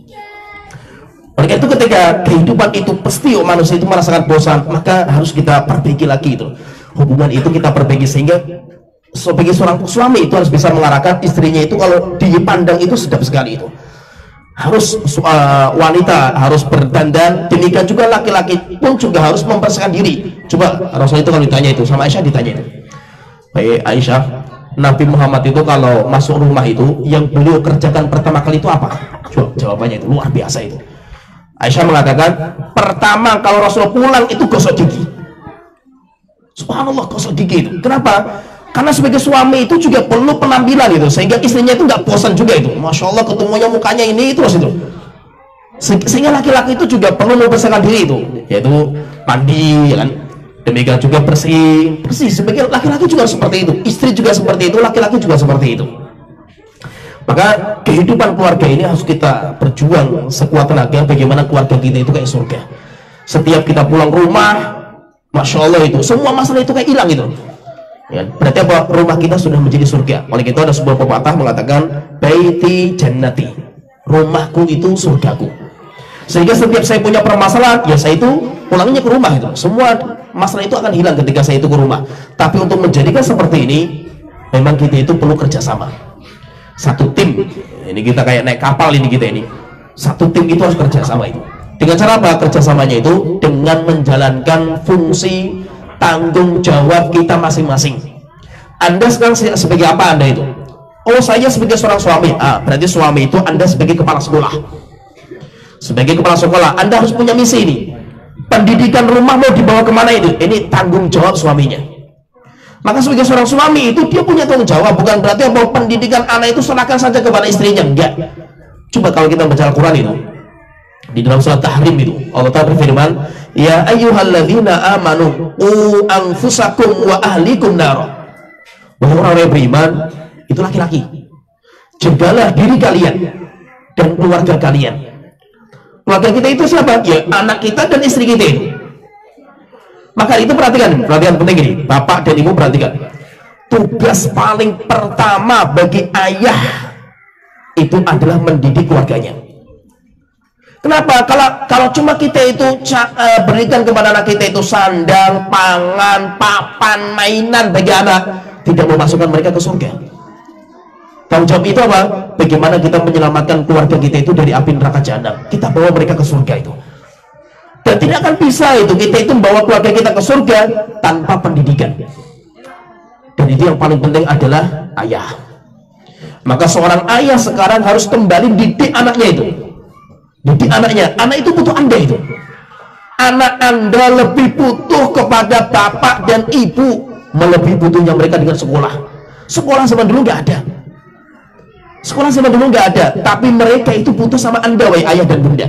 Oleh itu ketika kehidupan itu pasti oh, manusia itu merasakan bosan, maka harus kita perbaiki lagi itu. Hubungan itu kita perbaiki sehingga sebagai seorang suami itu harus bisa mengarahkan istrinya itu kalau dipandang itu sedap sekali itu. harus uh, wanita harus berdandan, demikian juga laki-laki pun juga harus membersihkan diri. Coba Rasul itu kalau ditanya itu sama Aisyah, ditanya itu, baik Aisyah, Nabi Muhammad itu kalau masuk rumah itu yang beliau kerjakan pertama kali itu apa? Coba jawabannya itu luar biasa itu. Aisyah mengatakan, pertama kalau Rasul pulang itu gosok gigi. Subhanallah, gosok gigi itu. Kenapa? Karena sebagai suami itu juga perlu penampilan itu, sehingga istrinya itu nggak bosan juga itu. Masya Allah, ketemunya mukanya ini terus itu. Sehingga laki-laki itu juga perlu membersihkan diri itu, yaitu mandi, ya kan? Demikian juga bersih, bersih. Sebagai laki-laki juga seperti itu, istri juga seperti itu, laki-laki juga seperti itu. Maka kehidupan keluarga ini harus kita berjuang sekuat tenaga, bagaimana keluarga kita itu kayak surga. Setiap kita pulang rumah, Masya Allah itu semua masalah itu kayak hilang itu. Ya, berarti apa? Rumah kita sudah menjadi surga. Oleh itu ada sebuah pepatah mengatakan, baiti jannati, rumahku itu surgaku. Sehingga setiap saya punya permasalahan, ya saya itu pulangnya ke rumah itu. Semua masalah itu akan hilang ketika saya itu ke rumah. Tapi untuk menjadikan seperti ini, memang kita itu perlu kerjasama. Satu tim, ini kita kayak naik kapal ini kita ini. Satu tim itu harus kerjasama itu. Dengan cara apa kerjasamanya itu? Dengan menjalankan fungsi tanggung jawab kita masing-masing. Anda sekarang sebagai apa Anda itu? Oh, saya sebagai seorang suami. Ah, berarti suami itu Anda sebagai kepala sekolah. Sebagai kepala sekolah, Anda harus punya misi ini. Pendidikan rumah mau dibawa kemana itu? Ini tanggung jawab suaminya. Maka sebagai seorang suami itu dia punya tanggung jawab. Bukan berarti bahwa pendidikan anak itu serahkan saja kepada istrinya. Enggak. Coba kalau kita baca Al-Quran itu, di dalam surat Tahrim itu Allah Ta'ala berfirman, ya ayyuhalladzina amanu qu anfusakum wa ahlikum nara. Wahai orang-orang yang beriman, itu laki-laki, jagalah diri kalian dan keluarga kalian. Keluarga kita itu siapa? Ya anak kita dan istri kita itu. Maka itu perhatikan, perhatikan penting ini, bapak dan ibu perhatikan. Tugas paling pertama bagi ayah itu adalah mendidik keluarganya. Kenapa? Kalau kalau cuma kita itu uh, berikan kepada anak kita itu sandang, pangan, papan, mainan bagi anak, tidak memasukkan mereka ke surga. Tanggung jawab itu apa? Bagaimana kita menyelamatkan keluarga kita itu dari api neraka jahanam? Kita bawa mereka ke surga itu. Dan tidak akan bisa itu kita itu membawa keluarga kita ke surga tanpa pendidikan. Dan itu yang paling penting adalah ayah. Maka seorang ayah sekarang harus kembali didik anaknya itu. Didik anaknya, anak itu butuh Anda itu. Anak Anda lebih butuh kepada bapak dan ibu, melebihi butuhnya mereka dengan sekolah. Sekolah zaman dulu nggak ada. Sekolah zaman dulu nggak ada, tapi mereka itu butuh sama Anda, wahai ayah dan bunda.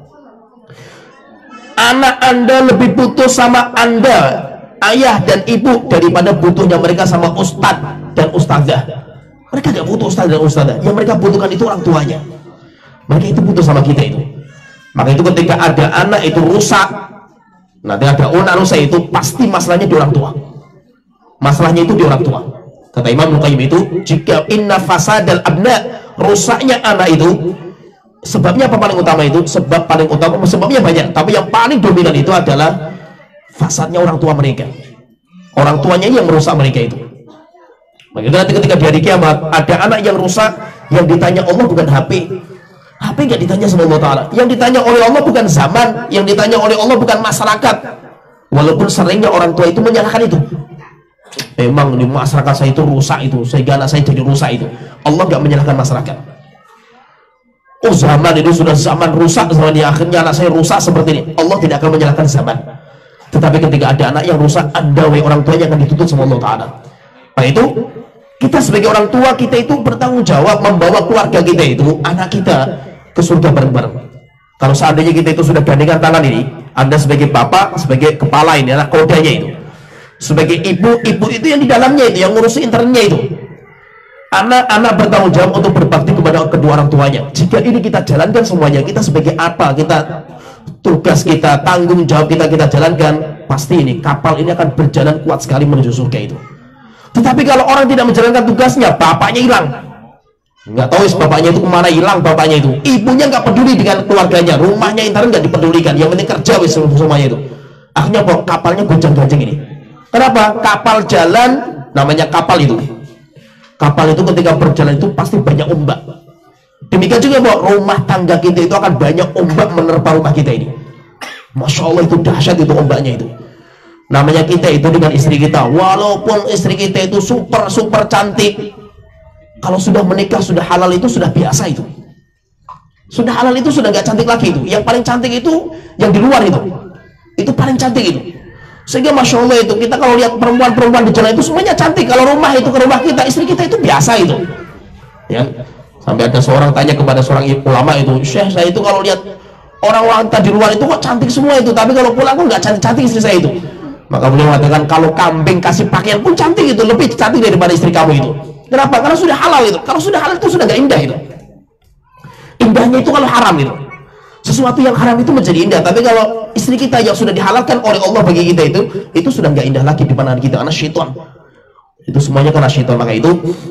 Anak Anda lebih butuh sama Anda, ayah dan ibu, daripada butuhnya mereka sama ustadz dan ustadzah. Mereka nggak butuh ustadz dan ustadzah, yang mereka butuhkan itu orang tuanya. Mereka itu butuh sama kita itu. Maka itu ketika ada anak itu rusak, nanti ada anak rusak itu pasti masalahnya di orang tua. Masalahnya itu di orang tua. Kata Imam Ibnu Qayyim itu, jika inna fasadal abna, rusaknya anak itu, sebabnya apa paling utama itu? Sebab paling utama, sebabnya banyak, tapi yang paling dominan itu adalah fasadnya orang tua mereka. Orang tuanya yang merusak mereka itu. Begitu nanti ketika di hari kiamat ada anak yang rusak, yang ditanya Allah bukan H P. H P nggak ditanya sama Allah Ta'ala. Yang ditanya oleh Allah bukan zaman, yang ditanya oleh Allah bukan masyarakat. Walaupun seringnya orang tua itu menyalahkan itu. Memang di masyarakat saya itu rusak itu, sehingga anak saya jadi rusak itu. Allah nggak menyalahkan masyarakat. Oh zaman itu sudah zaman rusak, zaman yang akhirnya anak saya rusak seperti ini. Allah tidak akan menyalahkan zaman. Tetapi ketika ada anak yang rusak, Anda wahai orang tuanya akan dituntut sama Allah Ta'ala. Nah itu kita sebagai orang tua kita itu bertanggung jawab membawa keluarga kita itu, anak kita ke surga bareng-bareng. Kalau seandainya kita itu sudah gandengan tangan ini, Anda sebagai bapak, sebagai kepala ini, anak kodanya itu, sebagai ibu, ibu itu yang di dalamnya itu, yang ngurusi internnya itu. Anak-anak bertanggung jawab untuk berbakti kepada kedua orang tuanya. Jika ini kita jalankan semuanya, kita sebagai apa, kita tugas kita, tanggung jawab kita kita jalankan, pasti ini kapal ini akan berjalan kuat sekali menuju surga itu. Tetapi kalau orang tidak menjalankan tugasnya, bapaknya hilang, nggak tahu bapaknya itu kemana, hilang bapaknya itu, ibunya nggak peduli dengan keluarganya, rumahnya intern nggak dipedulikan, yang penting kerja wis semuanya itu. Akhirnya kok kapalnya gonjang-ganjing ini. Kenapa? Kapal jalan, namanya kapal itu. Kapal itu ketika berjalan itu pasti banyak ombak. Demikian juga bahwa rumah tangga kita itu akan banyak ombak menerpa rumah kita ini. Masya Allah, itu dahsyat itu ombaknya itu. Namanya kita itu dengan istri kita, walaupun istri kita itu super super cantik, kalau sudah menikah, sudah halal itu sudah biasa itu. Sudah halal itu sudah nggak cantik lagi itu. Yang paling cantik itu yang di luar itu. Itu paling cantik itu. Sehingga Masya Allah itu, kita kalau lihat perempuan-perempuan di jalan itu semuanya cantik. Kalau rumah itu ke rumah kita, istri kita itu biasa itu. Ya. Sampai ada seorang tanya kepada seorang ulama itu, Syekh, saya itu kalau lihat orang-orang tadi luar itu kok cantik semua itu, tapi kalau pulang kok nggak cantik-cantik istri saya itu. Maka beliau mengatakan, kalau kambing kasih pakaian pun cantik itu, lebih cantik daripada istri kamu itu. Kenapa? Karena sudah halal itu. Kalau sudah halal itu sudah nggak indah itu. Indahnya itu kalau haram itu. Sesuatu yang haram itu menjadi indah. Tapi kalau istri kita yang sudah dihalalkan oleh Allah bagi kita itu, itu sudah nggak indah lagi di pandangan kita, karena syaitan. Itu semuanya karena syaitan. Maka itu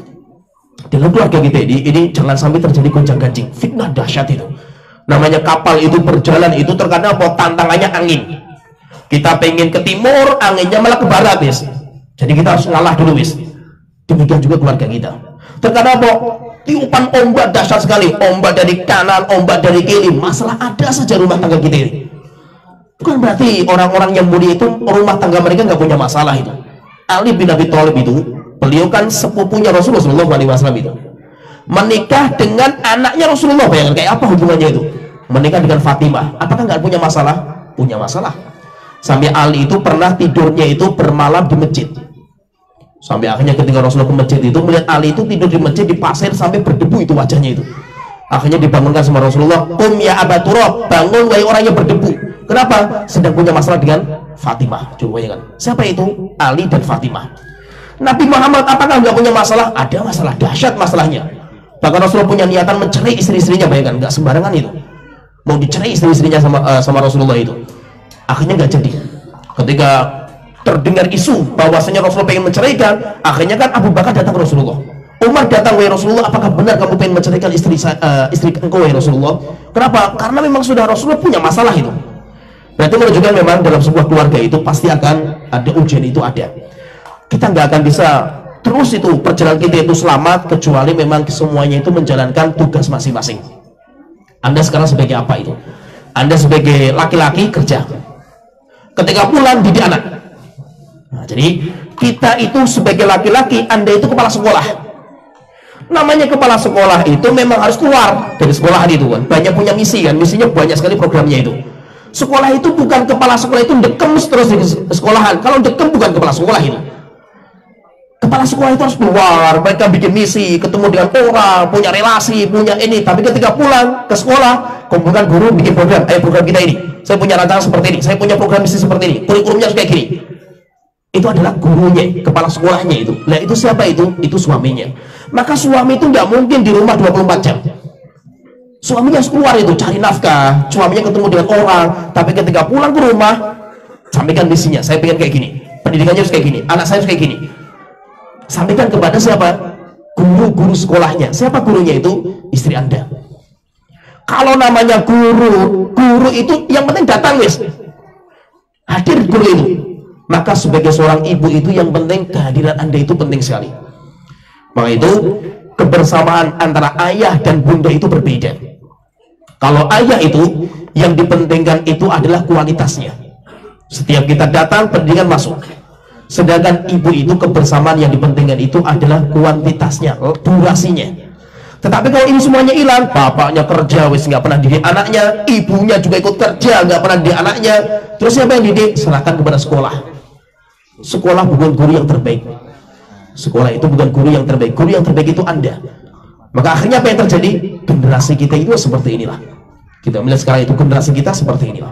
dalam keluarga kita ini, ini jangan sampai terjadi gonjang-ganjing, fitnah dahsyat itu. Namanya kapal itu berjalan itu terkadang apa? Tantangannya angin. Kita pengen ke timur, anginnya malah ke barat, wis. Jadi kita harus ngalah dulu, wis. Demikian juga keluarga kita. Terkadang apa? Tiupan ombak dahsyat sekali, ombak dari kanan, ombak dari kiri. Masalah ada saja rumah tangga kita ini. Bukan berarti orang-orang yang mulia itu rumah tangga mereka nggak punya masalah itu. Ali bin Abi Thalib itu, beliau kan sepupunya Rasulullah shallallahu alaihi wasallam itu, menikah dengan anaknya Rasulullah. Bayangkan kayak apa hubungannya itu. Menikah dengan Fatimah, apakah nggak punya masalah? Punya masalah. Sampai Ali itu pernah tidurnya itu bermalam di masjid. Sampai akhirnya ketika Rasulullah ke masjid itu melihat Ali itu tidur di masjid di pasir sampai berdebu itu wajahnya itu. Akhirnya dibangunkan sama Rasulullah, "Qum ya Aba Turab, bangun wahai orang yang berdebu." Kenapa? Sedang punya masalah dengan Fatimah. Coba bayangkan. Siapa itu? Ali dan Fatimah. Nabi Muhammad apakah nggak punya masalah? Ada masalah, dahsyat masalahnya. Bahkan Rasulullah punya niatan mencerai istri-istrinya, bayangkan, nggak sembarangan itu. Mau dicerai istri-istrinya sama uh, sama Rasulullah itu. Akhirnya nggak jadi. Ketika terdengar isu bahwasanya Rasulullah pengen menceraikan, akhirnya kan Abu Bakar datang ke Rasulullah. Umar datang, "Wahai Rasulullah, apakah benar kamu pengen menceraikan istri uh, istri engkau, wahai Rasulullah?" Kenapa? Karena memang sudah Rasulullah punya masalah itu. Berarti menunjukkan memang dalam sebuah keluarga itu pasti akan ada ujian, itu ada. Kita nggak akan bisa terus itu perjalanan kita itu selamat kecuali memang semuanya itu menjalankan tugas masing-masing. Anda sekarang sebagai apa itu? Anda sebagai laki-laki kerja. Ketika pulang didik anak. Nah, jadi kita itu sebagai laki-laki, Anda itu kepala sekolah. Namanya kepala sekolah itu memang harus keluar dari sekolahan itu kan. Banyak punya misi kan, misinya banyak sekali programnya itu. Sekolah itu bukan kepala sekolah itu dekem terus di sekolahan. Kalau dekem bukan kepala sekolah itu. Kepala sekolah itu harus keluar, mereka bikin misi, ketemu dengan orang, punya relasi, punya ini. Tapi ketika pulang ke sekolah, kumpulkan guru bikin program. Eh, program kita ini, saya punya rancangan seperti ini, saya punya program misi seperti ini, kurikulumnya harus kayak gini. Itu adalah gurunya, kepala sekolahnya itu. Nah, itu siapa itu? Itu suaminya. Maka suami itu nggak mungkin di rumah dua puluh empat jam. Suaminya harus keluar itu, cari nafkah, suaminya ketemu dengan orang. Tapi ketika pulang ke rumah, sampaikan misinya, saya pengen kayak gini, pendidikannya harus kayak gini, anak saya harus kayak gini. Sampaikan kepada siapa? Guru-guru sekolahnya. Siapa gurunya itu? Istri Anda. Kalau namanya guru, guru itu yang penting datang, wis. Hadir guru itu. Maka sebagai seorang ibu itu yang penting kehadiran Anda itu penting sekali. Maka itu kebersamaan antara ayah dan bunda itu berbeda. Kalau ayah itu yang dipentingkan itu adalah kualitasnya. Setiap kita datang pendidikan masuk. Sedangkan ibu itu kebersamaan yang dipentingkan itu adalah kuantitasnya, durasinya. Tetapi kalau ini semuanya hilang, bapaknya kerja wis nggak pernah didik anaknya, ibunya juga ikut kerja nggak pernah didik anaknya, terus siapa yang didik? Serahkan kepada sekolah. Sekolah bukan guru yang terbaik. Sekolah itu bukan guru yang terbaik. Guru yang terbaik itu Anda. Maka akhirnya apa yang terjadi? Generasi kita itu seperti inilah. Kita melihat sekarang itu generasi kita seperti inilah.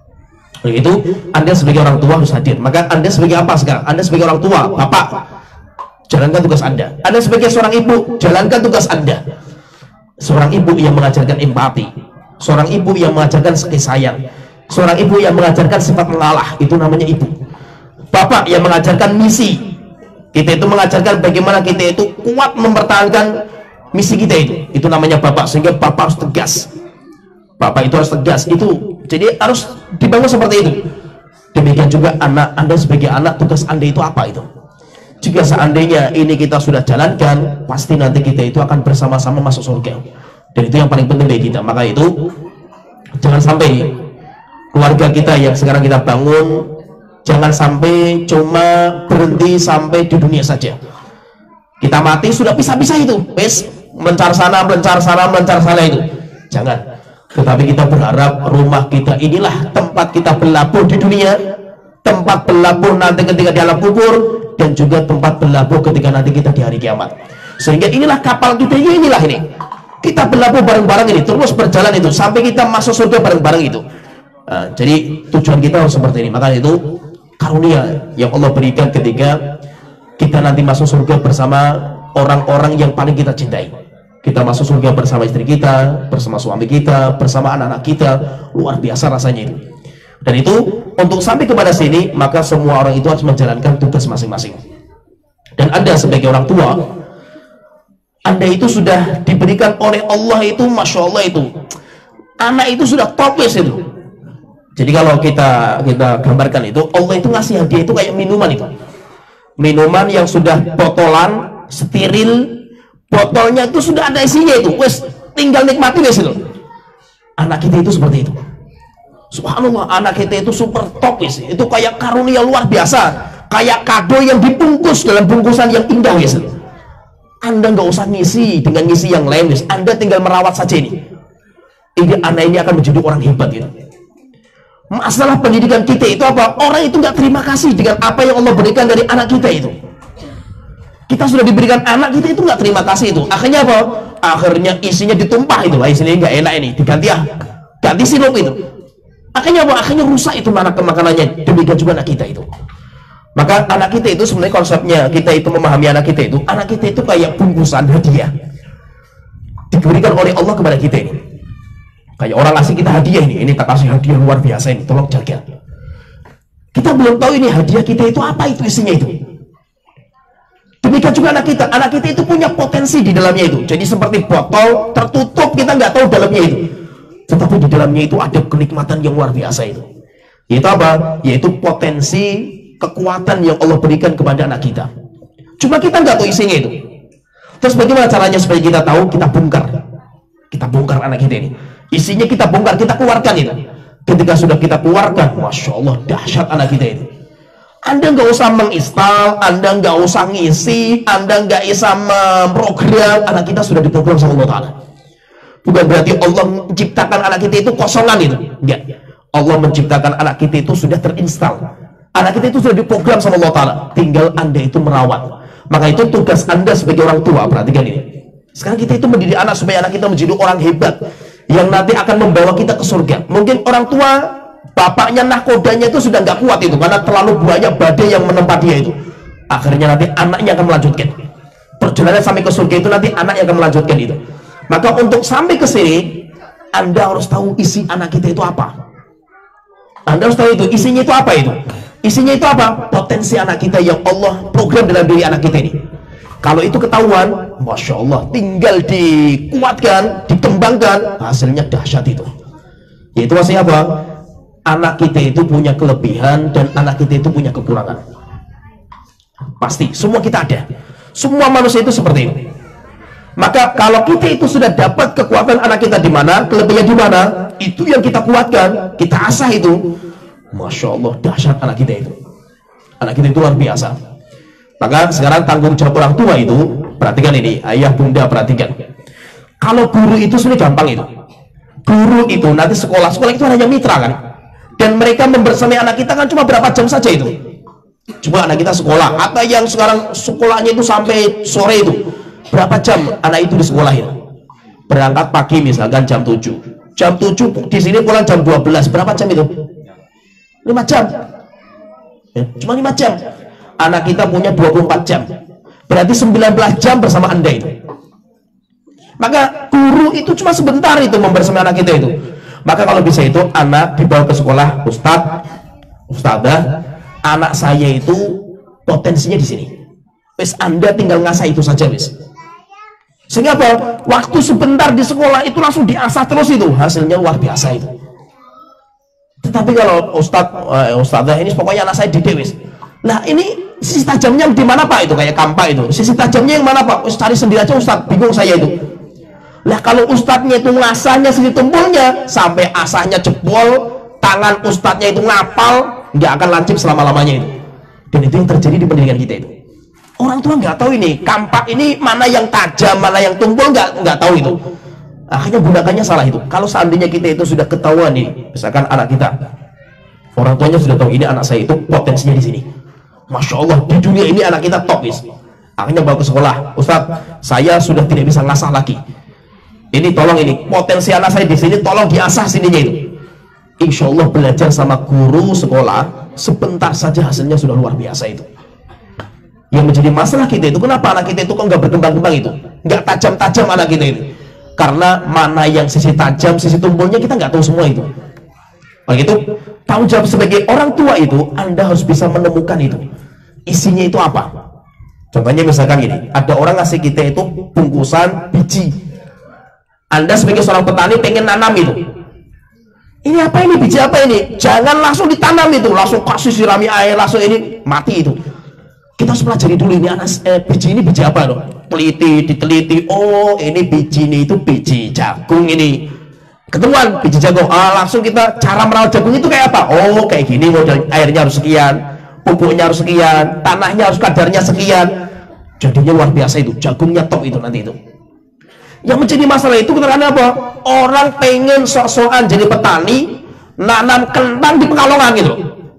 Itu Anda sebagai orang tua harus hadir. Maka Anda sebagai apa sekarang? Anda sebagai orang tua, bapak, jalankan tugas Anda. Anda sebagai seorang ibu, jalankan tugas Anda. Seorang ibu yang mengajarkan empati, seorang ibu yang mengajarkan kasih sayang, seorang ibu yang mengajarkan sifat mengalah, itu namanya ibu. Bapak yang mengajarkan misi. Kita itu mengajarkan bagaimana kita itu kuat mempertahankan misi kita itu. Itu namanya bapak. Sehingga bapak harus tegas. Bapak itu harus tegas. Itu jadi harus dibangun seperti itu. Demikian juga anak Anda sebagai anak, tugas Anda itu apa itu? Jika seandainya ini kita sudah jalankan, pasti nanti kita itu akan bersama-sama masuk surga. Dan itu yang paling penting bagi kita. Maka itu jangan sampai keluarga kita yang sekarang kita bangun, jangan sampai cuma berhenti sampai di dunia saja. Kita mati sudah pisah-pisah itu, wes mencar sana, mencar sana, mencar sana itu. Jangan. Tetapi kita berharap rumah kita inilah tempat kita berlabuh di dunia, tempat berlabuh nanti ketika di alam kubur, dan juga tempat berlabuh ketika nanti kita di hari kiamat. Sehingga inilah kapal kita, inilah ini. Kita berlabuh bareng-bareng ini, terus berjalan itu sampai kita masuk surga bareng-bareng itu. Nah, jadi tujuan kita harus seperti ini. Maka itu karunia yang Allah berikan ketika kita nanti masuk surga bersama orang-orang yang paling kita cintai. Kita masuk surga bersama istri kita, bersama suami kita, bersama anak-anak kita. Luar biasa rasanya itu. Dan itu untuk sampai kepada sini, maka semua orang itu harus menjalankan tugas masing-masing. Dan Anda sebagai orang tua, Anda itu sudah diberikan oleh Allah itu, Masya Allah itu, anak itu sudah topes itu. Jadi kalau kita kita gambarkan itu, Allah itu ngasih hadiah itu kayak minuman itu. Minuman yang sudah botolan, steril, botolnya itu sudah ada isinya itu, wes tinggal nikmati wes itu. Anak kita itu seperti itu. Subhanallah, anak kita itu super top wes. Itu kayak karunia luar biasa, kayak kado yang dibungkus dalam bungkusan yang indah wes. Anda nggak usah ngisi dengan ngisi yang lain wes. Anda tinggal merawat saja ini. Ini anak ini akan menjadi orang hebat gitu. Masalah pendidikan kita itu apa? Orang itu nggak terima kasih dengan apa yang Allah berikan dari anak kita itu. Kita sudah diberikan anak, kita itu nggak terima kasih itu. Akhirnya apa? Akhirnya isinya ditumpah itu. Wah, isinya nggak enak ini. Diganti ya, ganti sirup itu. Akhirnya apa? Akhirnya rusak itu mana makanannya. Demikian juga anak kita itu. Maka anak kita itu sebenarnya konsepnya, kita itu memahami anak kita itu. Anak kita itu kayak bungkusan hadiah. Diberikan oleh Allah kepada kita ini. Kayak orang ngasih kita hadiah ini. Ini tak kasih hadiah luar biasa ini. Tolong jaga. Kita belum tahu ini hadiah kita itu apa itu isinya itu. Demikian juga anak kita, anak kita itu punya potensi di dalamnya itu. Jadi seperti botol tertutup, kita nggak tahu dalamnya itu. Tetapi di dalamnya itu ada kenikmatan yang luar biasa itu. Yaitu apa? Yaitu potensi kekuatan yang Allah berikan kepada anak kita. Cuma kita nggak tahu isinya itu. Terus bagaimana caranya supaya kita tahu? Kita bongkar, kita bongkar anak kita ini. Isinya kita bongkar, kita keluarkan itu. Ketika sudah kita keluarkan, masya Allah dahsyat anak kita itu. Anda nggak usah menginstal, Anda nggak usah ngisi, Anda nggak usah memprogram. Anak kita sudah diprogram sama Allah Ta'ala. Bukan berarti Allah menciptakan anak kita itu kosongan itu. Enggak. Allah menciptakan anak kita itu sudah terinstal. Anak kita itu sudah diprogram sama Allah Ta'ala. Tinggal Anda itu merawat. Maka itu tugas Anda sebagai orang tua. Perhatikan ini. Sekarang kita itu mendidik anak supaya anak kita menjadi orang hebat yang nanti akan membawa kita ke surga. Mungkin orang tua, bapaknya nahkodanya itu sudah nggak kuat itu karena terlalu banyak badai yang menempa dia itu. Akhirnya nanti anaknya akan melanjutkan perjalanan sampai ke surga itu, nanti anaknya akan melanjutkan itu. Maka untuk sampai ke sini, Anda harus tahu isi anak kita itu apa. Anda harus tahu itu isinya itu apa itu. Isinya itu apa? Potensi anak kita yang Allah program dalam diri anak kita ini. Kalau itu ketahuan, masya Allah, tinggal dikuatkan, dikembangkan, hasilnya dahsyat itu. Yaitu maksudnya apa? Anak kita itu punya kelebihan dan anak kita itu punya kekurangan. Pasti, semua kita ada. Semua manusia itu seperti itu. Maka kalau kita itu sudah dapat kekuatan anak kita di mana, kelebihan di mana, itu yang kita kuatkan, kita asah itu. Masya Allah, dahsyat anak kita itu. Anak kita itu luar biasa. Maka sekarang tanggung jawab orang tua itu, perhatikan ini, ayah bunda perhatikan. Kalau guru itu sebenarnya gampang itu. Guru itu nanti sekolah, sekolah itu hanya mitra kan. Dan mereka membersamai anak kita kan cuma berapa jam saja itu. Cuma anak kita sekolah, atau yang sekarang sekolahnya itu sampai sore itu. Berapa jam anak itu di sekolah itu? Berangkat pagi misalkan jam tujuh. Jam tujuh di sini pulang jam dua belas. Berapa jam itu? lima jam. Ya, cuma lima jam. Anak kita punya dua puluh empat jam. Berarti sembilan belas jam bersama Anda itu. Maka guru itu cuma sebentar itu membersamai anak kita itu. Maka kalau bisa itu anak dibawa ke sekolah, Ustadz, Ustadzah, anak saya itu potensinya di sini. Wis Anda tinggal ngasah itu saja wis. Sehingga apa? Waktu sebentar di sekolah itu langsung diasah terus itu, hasilnya luar biasa itu. Tetapi kalau Ustadz, eh, Ustadzah ini pokoknya anak saya didik wis. Nah ini sisi tajamnya di mana Pak itu, kayak kampak itu. Sisi tajamnya yang mana Pak? Us, cari sendiri aja Ustadz, bingung saya itu. Lah kalau ustadznya itu ngasahnya sini tumpulnya sampai asahnya jebol, tangan ustadznya itu ngapal, nggak akan lancip selama-lamanya itu. Dan itu yang terjadi di pendidikan kita itu. Orang tua nggak tahu ini kampak ini mana yang tajam, mana yang tumpul, nggak nggak tahu itu. Akhirnya gunakannya salah itu. Kalau seandainya kita itu sudah ketahuan nih, misalkan anak kita, orang tuanya sudah tahu ini anak saya itu potensinya di sini. Masya Allah, di dunia ini anak kita top, guys. Akhirnya bawa ke sekolah, Ustadz, saya sudah tidak bisa ngasah lagi. Ini tolong ini potensi anak saya di sini, tolong diasah sininya itu. Insya Allah belajar sama guru sekolah sebentar saja hasilnya sudah luar biasa itu. Yang menjadi masalah kita itu kenapa anak kita itu kok nggak berkembang-kembang itu, nggak tajam-tajam anak kita itu, karena mana yang sisi tajam, sisi tumpulnya kita nggak tahu semua itu. Oleh itu tanggung jawab sebagai orang tua itu Anda harus bisa menemukan itu isinya itu apa. Contohnya misalkan gini, ada orang ngasih kita itu bungkusan biji. Anda sebagai seorang petani pengen nanam itu, ini apa ini, biji apa ini, jangan langsung ditanam itu, langsung kasih sirami air, langsung ini mati itu. Kita harus pelajari dulu ini anak eh, biji ini biji apa dong, teliti, diteliti, oh ini biji ini itu biji jagung, ini ketemuan biji jagung, ah, langsung kita cara merawat jagung itu kayak apa, oh kayak gini model, airnya harus sekian, pupuknya harus sekian, tanahnya harus kadarnya sekian, jadinya luar biasa itu, jagungnya top itu nanti itu. Yang menjadi masalah itu karena apa? Orang pengen sok-sokan jadi petani, nanam kentang di Pekalongan gitu.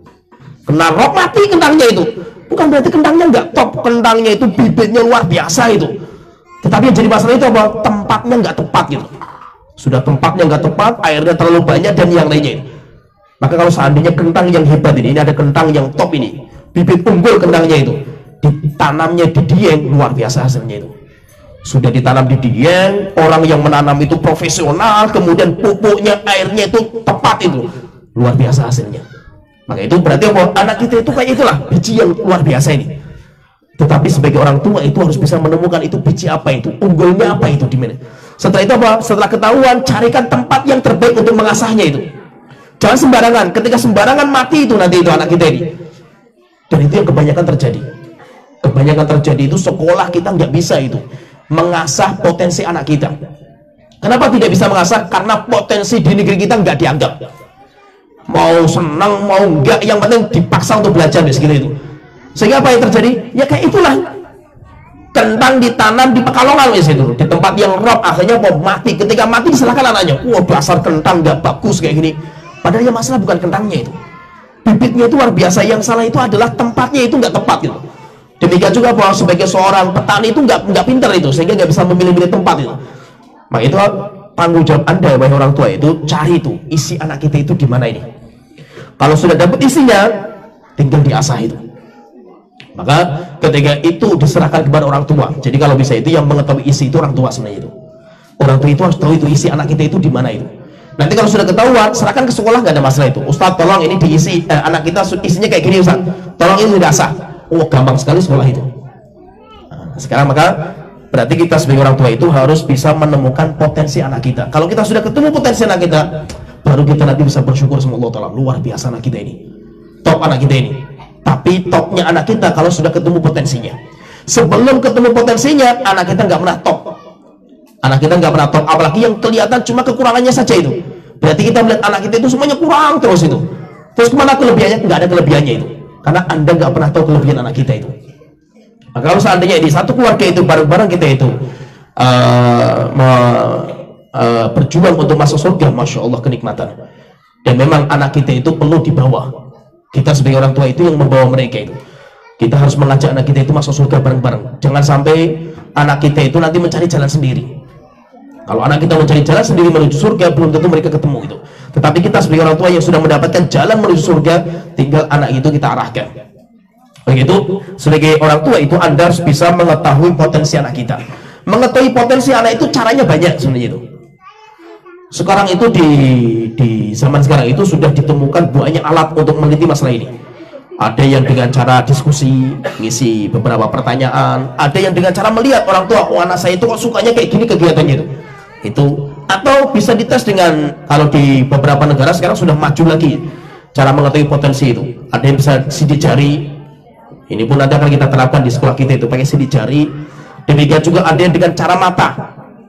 Kena rock mati kentangnya itu. Bukan berarti kentangnya nggak top, kentangnya itu bibitnya luar biasa itu. Tetapi yang jadi masalah itu apa? Tempatnya nggak tepat gitu. Sudah tempatnya nggak tepat, airnya terlalu banyak dan yang lainnya. Maka kalau seandainya kentang yang hebat ini, ini ada kentang yang top ini, bibit unggul kentangnya itu, ditanamnya di Dieng, luar biasa hasilnya itu. Sudah ditanam di Dieng, orang yang menanam itu profesional, kemudian pupuknya, airnya itu tepat itu, luar biasa hasilnya. Maka itu berarti apa? Anak kita itu kayak itulah, biji yang luar biasa ini. Tetapi sebagai orang tua itu harus bisa menemukan itu biji apa itu, unggulnya apa itu di mana. Setelah itu apa? Setelah ketahuan, carikan tempat yang terbaik untuk mengasahnya itu. Jangan sembarangan, ketika sembarangan mati itu nanti itu anak kita ini. Dan itu yang kebanyakan terjadi. Kebanyakan terjadi itu sekolah kita nggak bisa itu mengasah potensi anak kita. Kenapa tidak bisa mengasah? Karena potensi di negeri kita nggak dianggap. Mau senang mau enggak, yang penting dipaksa untuk belajar segitu itu. Sehingga apa yang terjadi? Ya kayak itulah. Kentang ditanam di Pekalongan wis itu, di tempat yang rob, akhirnya mau mati. Ketika mati disalahkan anaknya. Wah, dasar kentang nggak bagus kayak gini. Padahal yang masalah bukan kentangnya itu. Bibitnya itu luar biasa, yang salah itu adalah tempatnya itu nggak tepat gitu. Demikian juga bahwa sebagai seorang petani itu nggak nggak pintar itu, sehingga nggak bisa memilih-milih tempat itu. Maka itu tanggung jawab Anda, wahai orang tua itu, cari itu isi anak kita itu di mana ini. Kalau sudah dapat isinya, tinggal diasah itu. Maka ketika itu diserahkan kepada orang tua. Jadi kalau bisa itu yang mengetahui isi itu orang tua sebenarnya itu. Orang tua itu harus tahu itu isi anak kita itu di mana itu. Nanti kalau sudah ketahuan, serahkan ke sekolah, nggak ada masalah itu. Ustadz, tolong ini diisi eh, anak kita isinya kayak gini Ustadz. Tolong ini diasah. Oh, gampang sekali sekolah itu. Nah, sekarang maka berarti kita sebagai orang tua itu harus bisa menemukan potensi anak kita. Kalau kita sudah ketemu potensi anak kita, baru kita nanti bisa bersyukur sama Allah Ta'ala. Luar biasa anak kita ini, top anak kita ini. Tapi topnya anak kita kalau sudah ketemu potensinya. Sebelum ketemu potensinya, anak kita nggak pernah top. Anak kita nggak pernah top, apalagi yang kelihatan cuma kekurangannya saja itu. Berarti kita melihat anak kita itu semuanya kurang terus itu. Terus kemana kelebihannya? Nggak ada kelebihannya itu. Karena Anda nggak pernah tahu kelebihan anak kita itu. Nah, kalau seandainya di satu keluarga itu bareng-bareng kita itu uh, me, uh, berjuang untuk masuk surga, masya Allah kenikmatan. Dan memang anak kita itu perlu dibawa. Kita sebagai orang tua itu yang membawa mereka itu. Kita harus mengajak anak kita itu masuk surga bareng-bareng. Jangan sampai anak kita itu nanti mencari jalan sendiri. Kalau anak kita mencari jalan sendiri menuju surga, belum tentu mereka ketemu itu. Tetapi kita sebagai orang tua yang sudah mendapatkan jalan menuju surga, tinggal anak itu kita arahkan. Begitu, sebagai orang tua itu Anda harus bisa mengetahui potensi anak kita. Mengetahui potensi anak itu caranya banyak sebenarnya itu. Sekarang itu di, di zaman sekarang itu sudah ditemukan banyak alat untuk meneliti masalah ini. Ada yang dengan cara diskusi, ngisi beberapa pertanyaan. Ada yang dengan cara melihat orang tua, oh anak saya itu kok sukanya kayak gini kegiatannya itu. Itu atau bisa dites dengan, kalau di beberapa negara sekarang sudah maju lagi cara mengetahui potensi itu. Ada yang bisa sidik jari. Ini pun nanti akan kita terapkan di sekolah kita itu pakai sidik jari. Demikian juga ada yang dengan cara mata.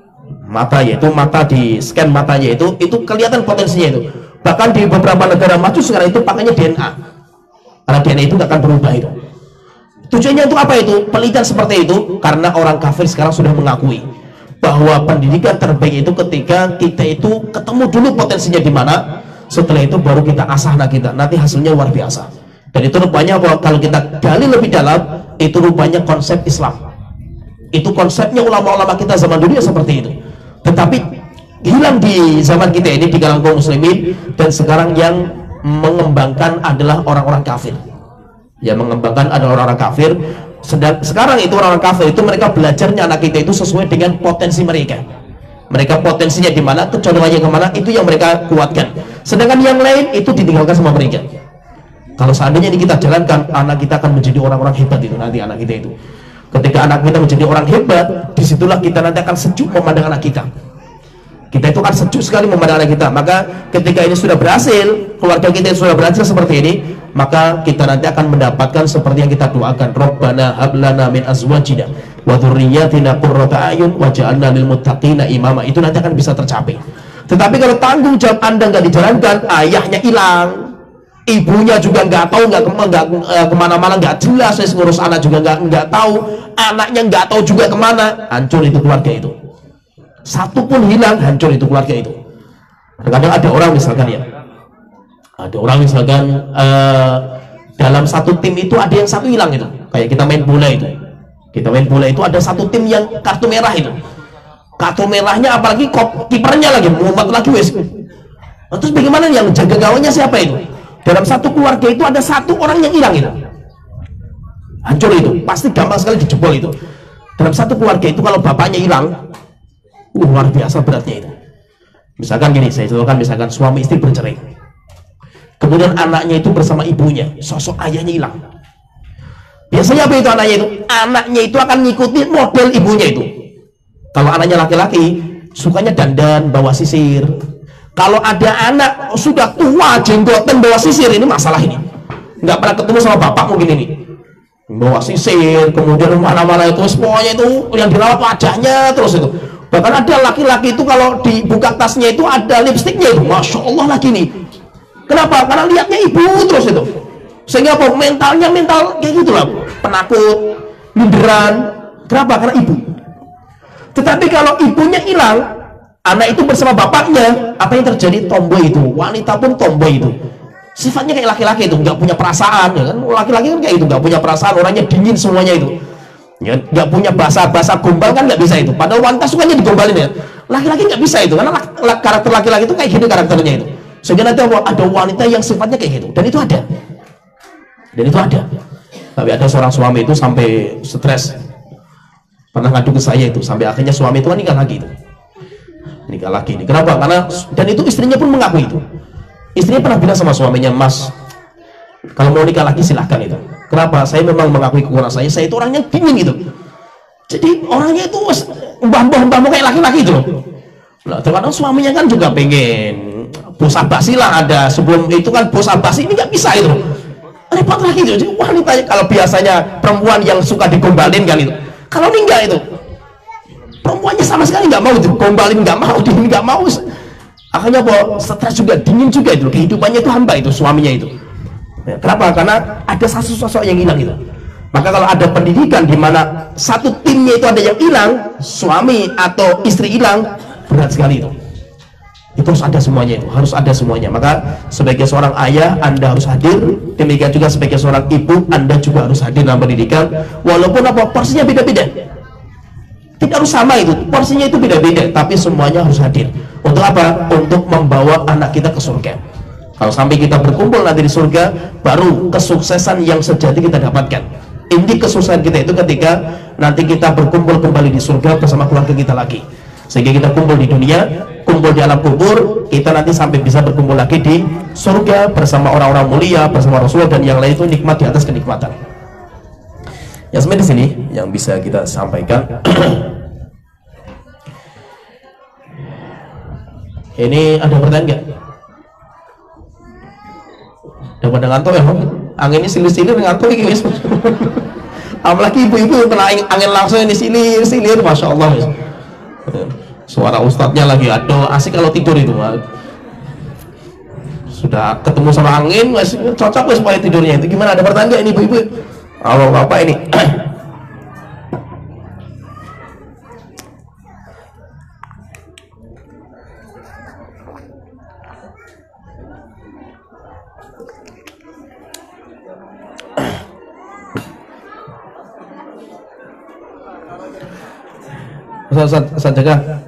mata, yaitu mata di scan matanya itu itu kelihatan potensinya itu. Bahkan di beberapa negara maju sekarang itu pakainya D N A, karena D N A itu nggak akan berubah itu. Tujuannya itu apa itu? Penelitian seperti itu karena orang kafir sekarang sudah mengakui bahwa pendidikan terbaik itu ketika kita itu ketemu dulu potensinya di mana, setelah itu baru kita asah anak kita, nanti hasilnya luar biasa. Dan itu rupanya kalau kita gali lebih dalam, itu rupanya konsep Islam. Itu konsepnya ulama-ulama kita zaman dulu ya seperti itu. Tetapi hilang di zaman kita ini di kalangan kaum muslimin, dan sekarang yang mengembangkan adalah orang-orang kafir. Yang mengembangkan adalah orang-orang kafir. Sedang, sekarang itu orang-orang kafir itu mereka belajarnya anak kita itu sesuai dengan potensi mereka. Mereka potensinya di mana, kecenderungannya kemana, itu yang mereka kuatkan. Sedangkan yang lain itu ditinggalkan sama mereka. Kalau seandainya ini kita jalankan, anak kita akan menjadi orang-orang hebat itu nanti anak kita itu. Ketika anak kita menjadi orang hebat, disitulah kita nanti akan sejuk memandang anak kita. Kita itu kan sejuk sekali memandang anak kita. Maka ketika ini sudah berhasil, keluarga kita sudah berhasil seperti ini, maka kita nanti akan mendapatkan seperti yang kita doakan, Rabbana hablana min azwajina wa dzurriyyatina qurrata a'yun waj'alna lil muttaqina imama. Itu nanti akan bisa tercapai. Tetapi kalau tanggung jawab Anda nggak dijalankan, ayahnya hilang, ibunya juga nggak tahu, nggak nggak kemana-mana, nggak jelas, saya ngurus anak juga nggak nggak tahu, anaknya nggak tahu juga kemana, hancur itu keluarga itu. Satu pun hilang, hancur itu keluarga itu. Terkadang ada orang misalkan ya, ada orang misalkan uh, dalam satu tim itu ada yang satu hilang itu, kayak kita main bola itu, kita main bola itu ada satu tim yang kartu merah itu, kartu merahnya apalagi kipernya lagi mumet lagi wes. Nah, terus bagaimana yang jaga gawangnya siapa itu? Dalam satu keluarga itu ada satu orang yang hilang itu, hancur itu, pasti gampang sekali dijebol itu. Dalam satu keluarga itu kalau bapaknya hilang, uh, luar biasa beratnya itu. Misalkan gini, saya contohkan misalkan suami istri bercerai, kemudian anaknya itu bersama ibunya, sosok ayahnya hilang. Biasanya apa itu anaknya itu? Anaknya itu akan ngikutin model ibunya itu. Kalau anaknya laki-laki, sukanya dandan, bawa sisir. Kalau ada anak sudah tua, jenggotan, bawa sisir, ini masalah ini. Nggak pernah ketemu sama bapak mungkin ini. Bawa sisir, kemudian mana-mana itu, semuanya itu yang dirawat wajahnya terus itu. Bahkan ada laki-laki itu kalau dibuka tasnya itu ada lipstiknya itu, masya Allah lagi nih. Kenapa? Karena lihatnya ibu terus itu. Sehingga apa? Mentalnya mental kayak gitulah, penakut, minderan. Kenapa? Karena ibu. Tetapi kalau ibunya hilang, anak itu bersama bapaknya, apa yang terjadi? Tomboy itu, wanita pun tomboy itu. Sifatnya kayak laki-laki itu, nggak punya perasaan, ya kan? Laki-laki kan kayak itu, nggak punya perasaan, orangnya dingin semuanya itu. Ya, nggak punya bahasa-bahasa gombal kan nggak bisa itu. Padahal wanita sukanya digombalin ya. Laki-laki nggak bisa itu, karena laki, karakter laki-laki itu kayak gitu karakternya itu. Sehingga nanti ada wanita yang sifatnya kayak gitu, dan itu ada, dan itu ada. Tapi ada seorang suami itu sampai stres, pernah ngadu ke saya itu, sampai akhirnya suami itu nikah lagi itu, nikah lagi ini. Kenapa? Karena dan itu istrinya pun mengakui itu. Istrinya pernah bilang sama suaminya, Mas, kalau mau nikah lagi silahkan itu. Kenapa? Saya memang mengakui kekurangan saya. Saya itu orangnya dingin gitu. Jadi orangnya itu mbah-mbah kayak laki-laki itu loh. Nah, terkadang suaminya kan juga pengen bos abasi lah ada. Sebelum itu kan bos abasi ini nggak bisa itu. Repot lagi itu. Jadi wanita kalau biasanya perempuan yang suka digombalin kan itu. Kalau ini enggak itu. Perempuannya sama sekali nggak mau digombalin, nggak mau, dingin nggak mau. Akhirnya apa? Stres juga, dingin juga itu. Kehidupannya itu hamba itu suaminya itu. Kenapa? Karena ada satu sosok yang hilang itu. Maka kalau ada pendidikan di mana satu timnya itu ada yang hilang, suami atau istri hilang, berat sekali itu. Itu harus ada semuanya itu, harus ada semuanya. Maka sebagai seorang ayah Anda harus hadir, demikian juga sebagai seorang ibu Anda juga harus hadir dalam pendidikan. Walaupun apa porsinya beda-beda, tidak harus sama itu, porsinya itu beda-beda, tapi semuanya harus hadir. Untuk apa? Untuk membawa anak kita ke surga. Kalau sampai kita berkumpul nanti di surga, baru kesuksesan yang sejati kita dapatkan. Inti kesuksesan kita itu ketika nanti kita berkumpul kembali di surga bersama keluarga kita lagi. Sehingga kita kumpul di dunia, kumpul di alam kubur, kita nanti sampai bisa berkumpul lagi di surga bersama orang-orang mulia, bersama Rasulullah dan yang lain, itu nikmat di atas kenikmatan. Yang sebenarnya di sini yang bisa kita sampaikan. Ini ada pertanyaan nggak? Udah pada ngantuk ya, angin ini silir-silir ngantuk ini guys. Apalagi ibu-ibu kena angin langsung ini silir-silir, masya Allah. suara ustadznya lagi aduh asik kalau tidur itu. Sudah ketemu sama angin wes cocok wes supaya tidurnya itu. Gimana, ada pertanyaan nggak ini ibu-ibu? Allah bapak ini. Ustaz, Ustaz, Ustaz jaga.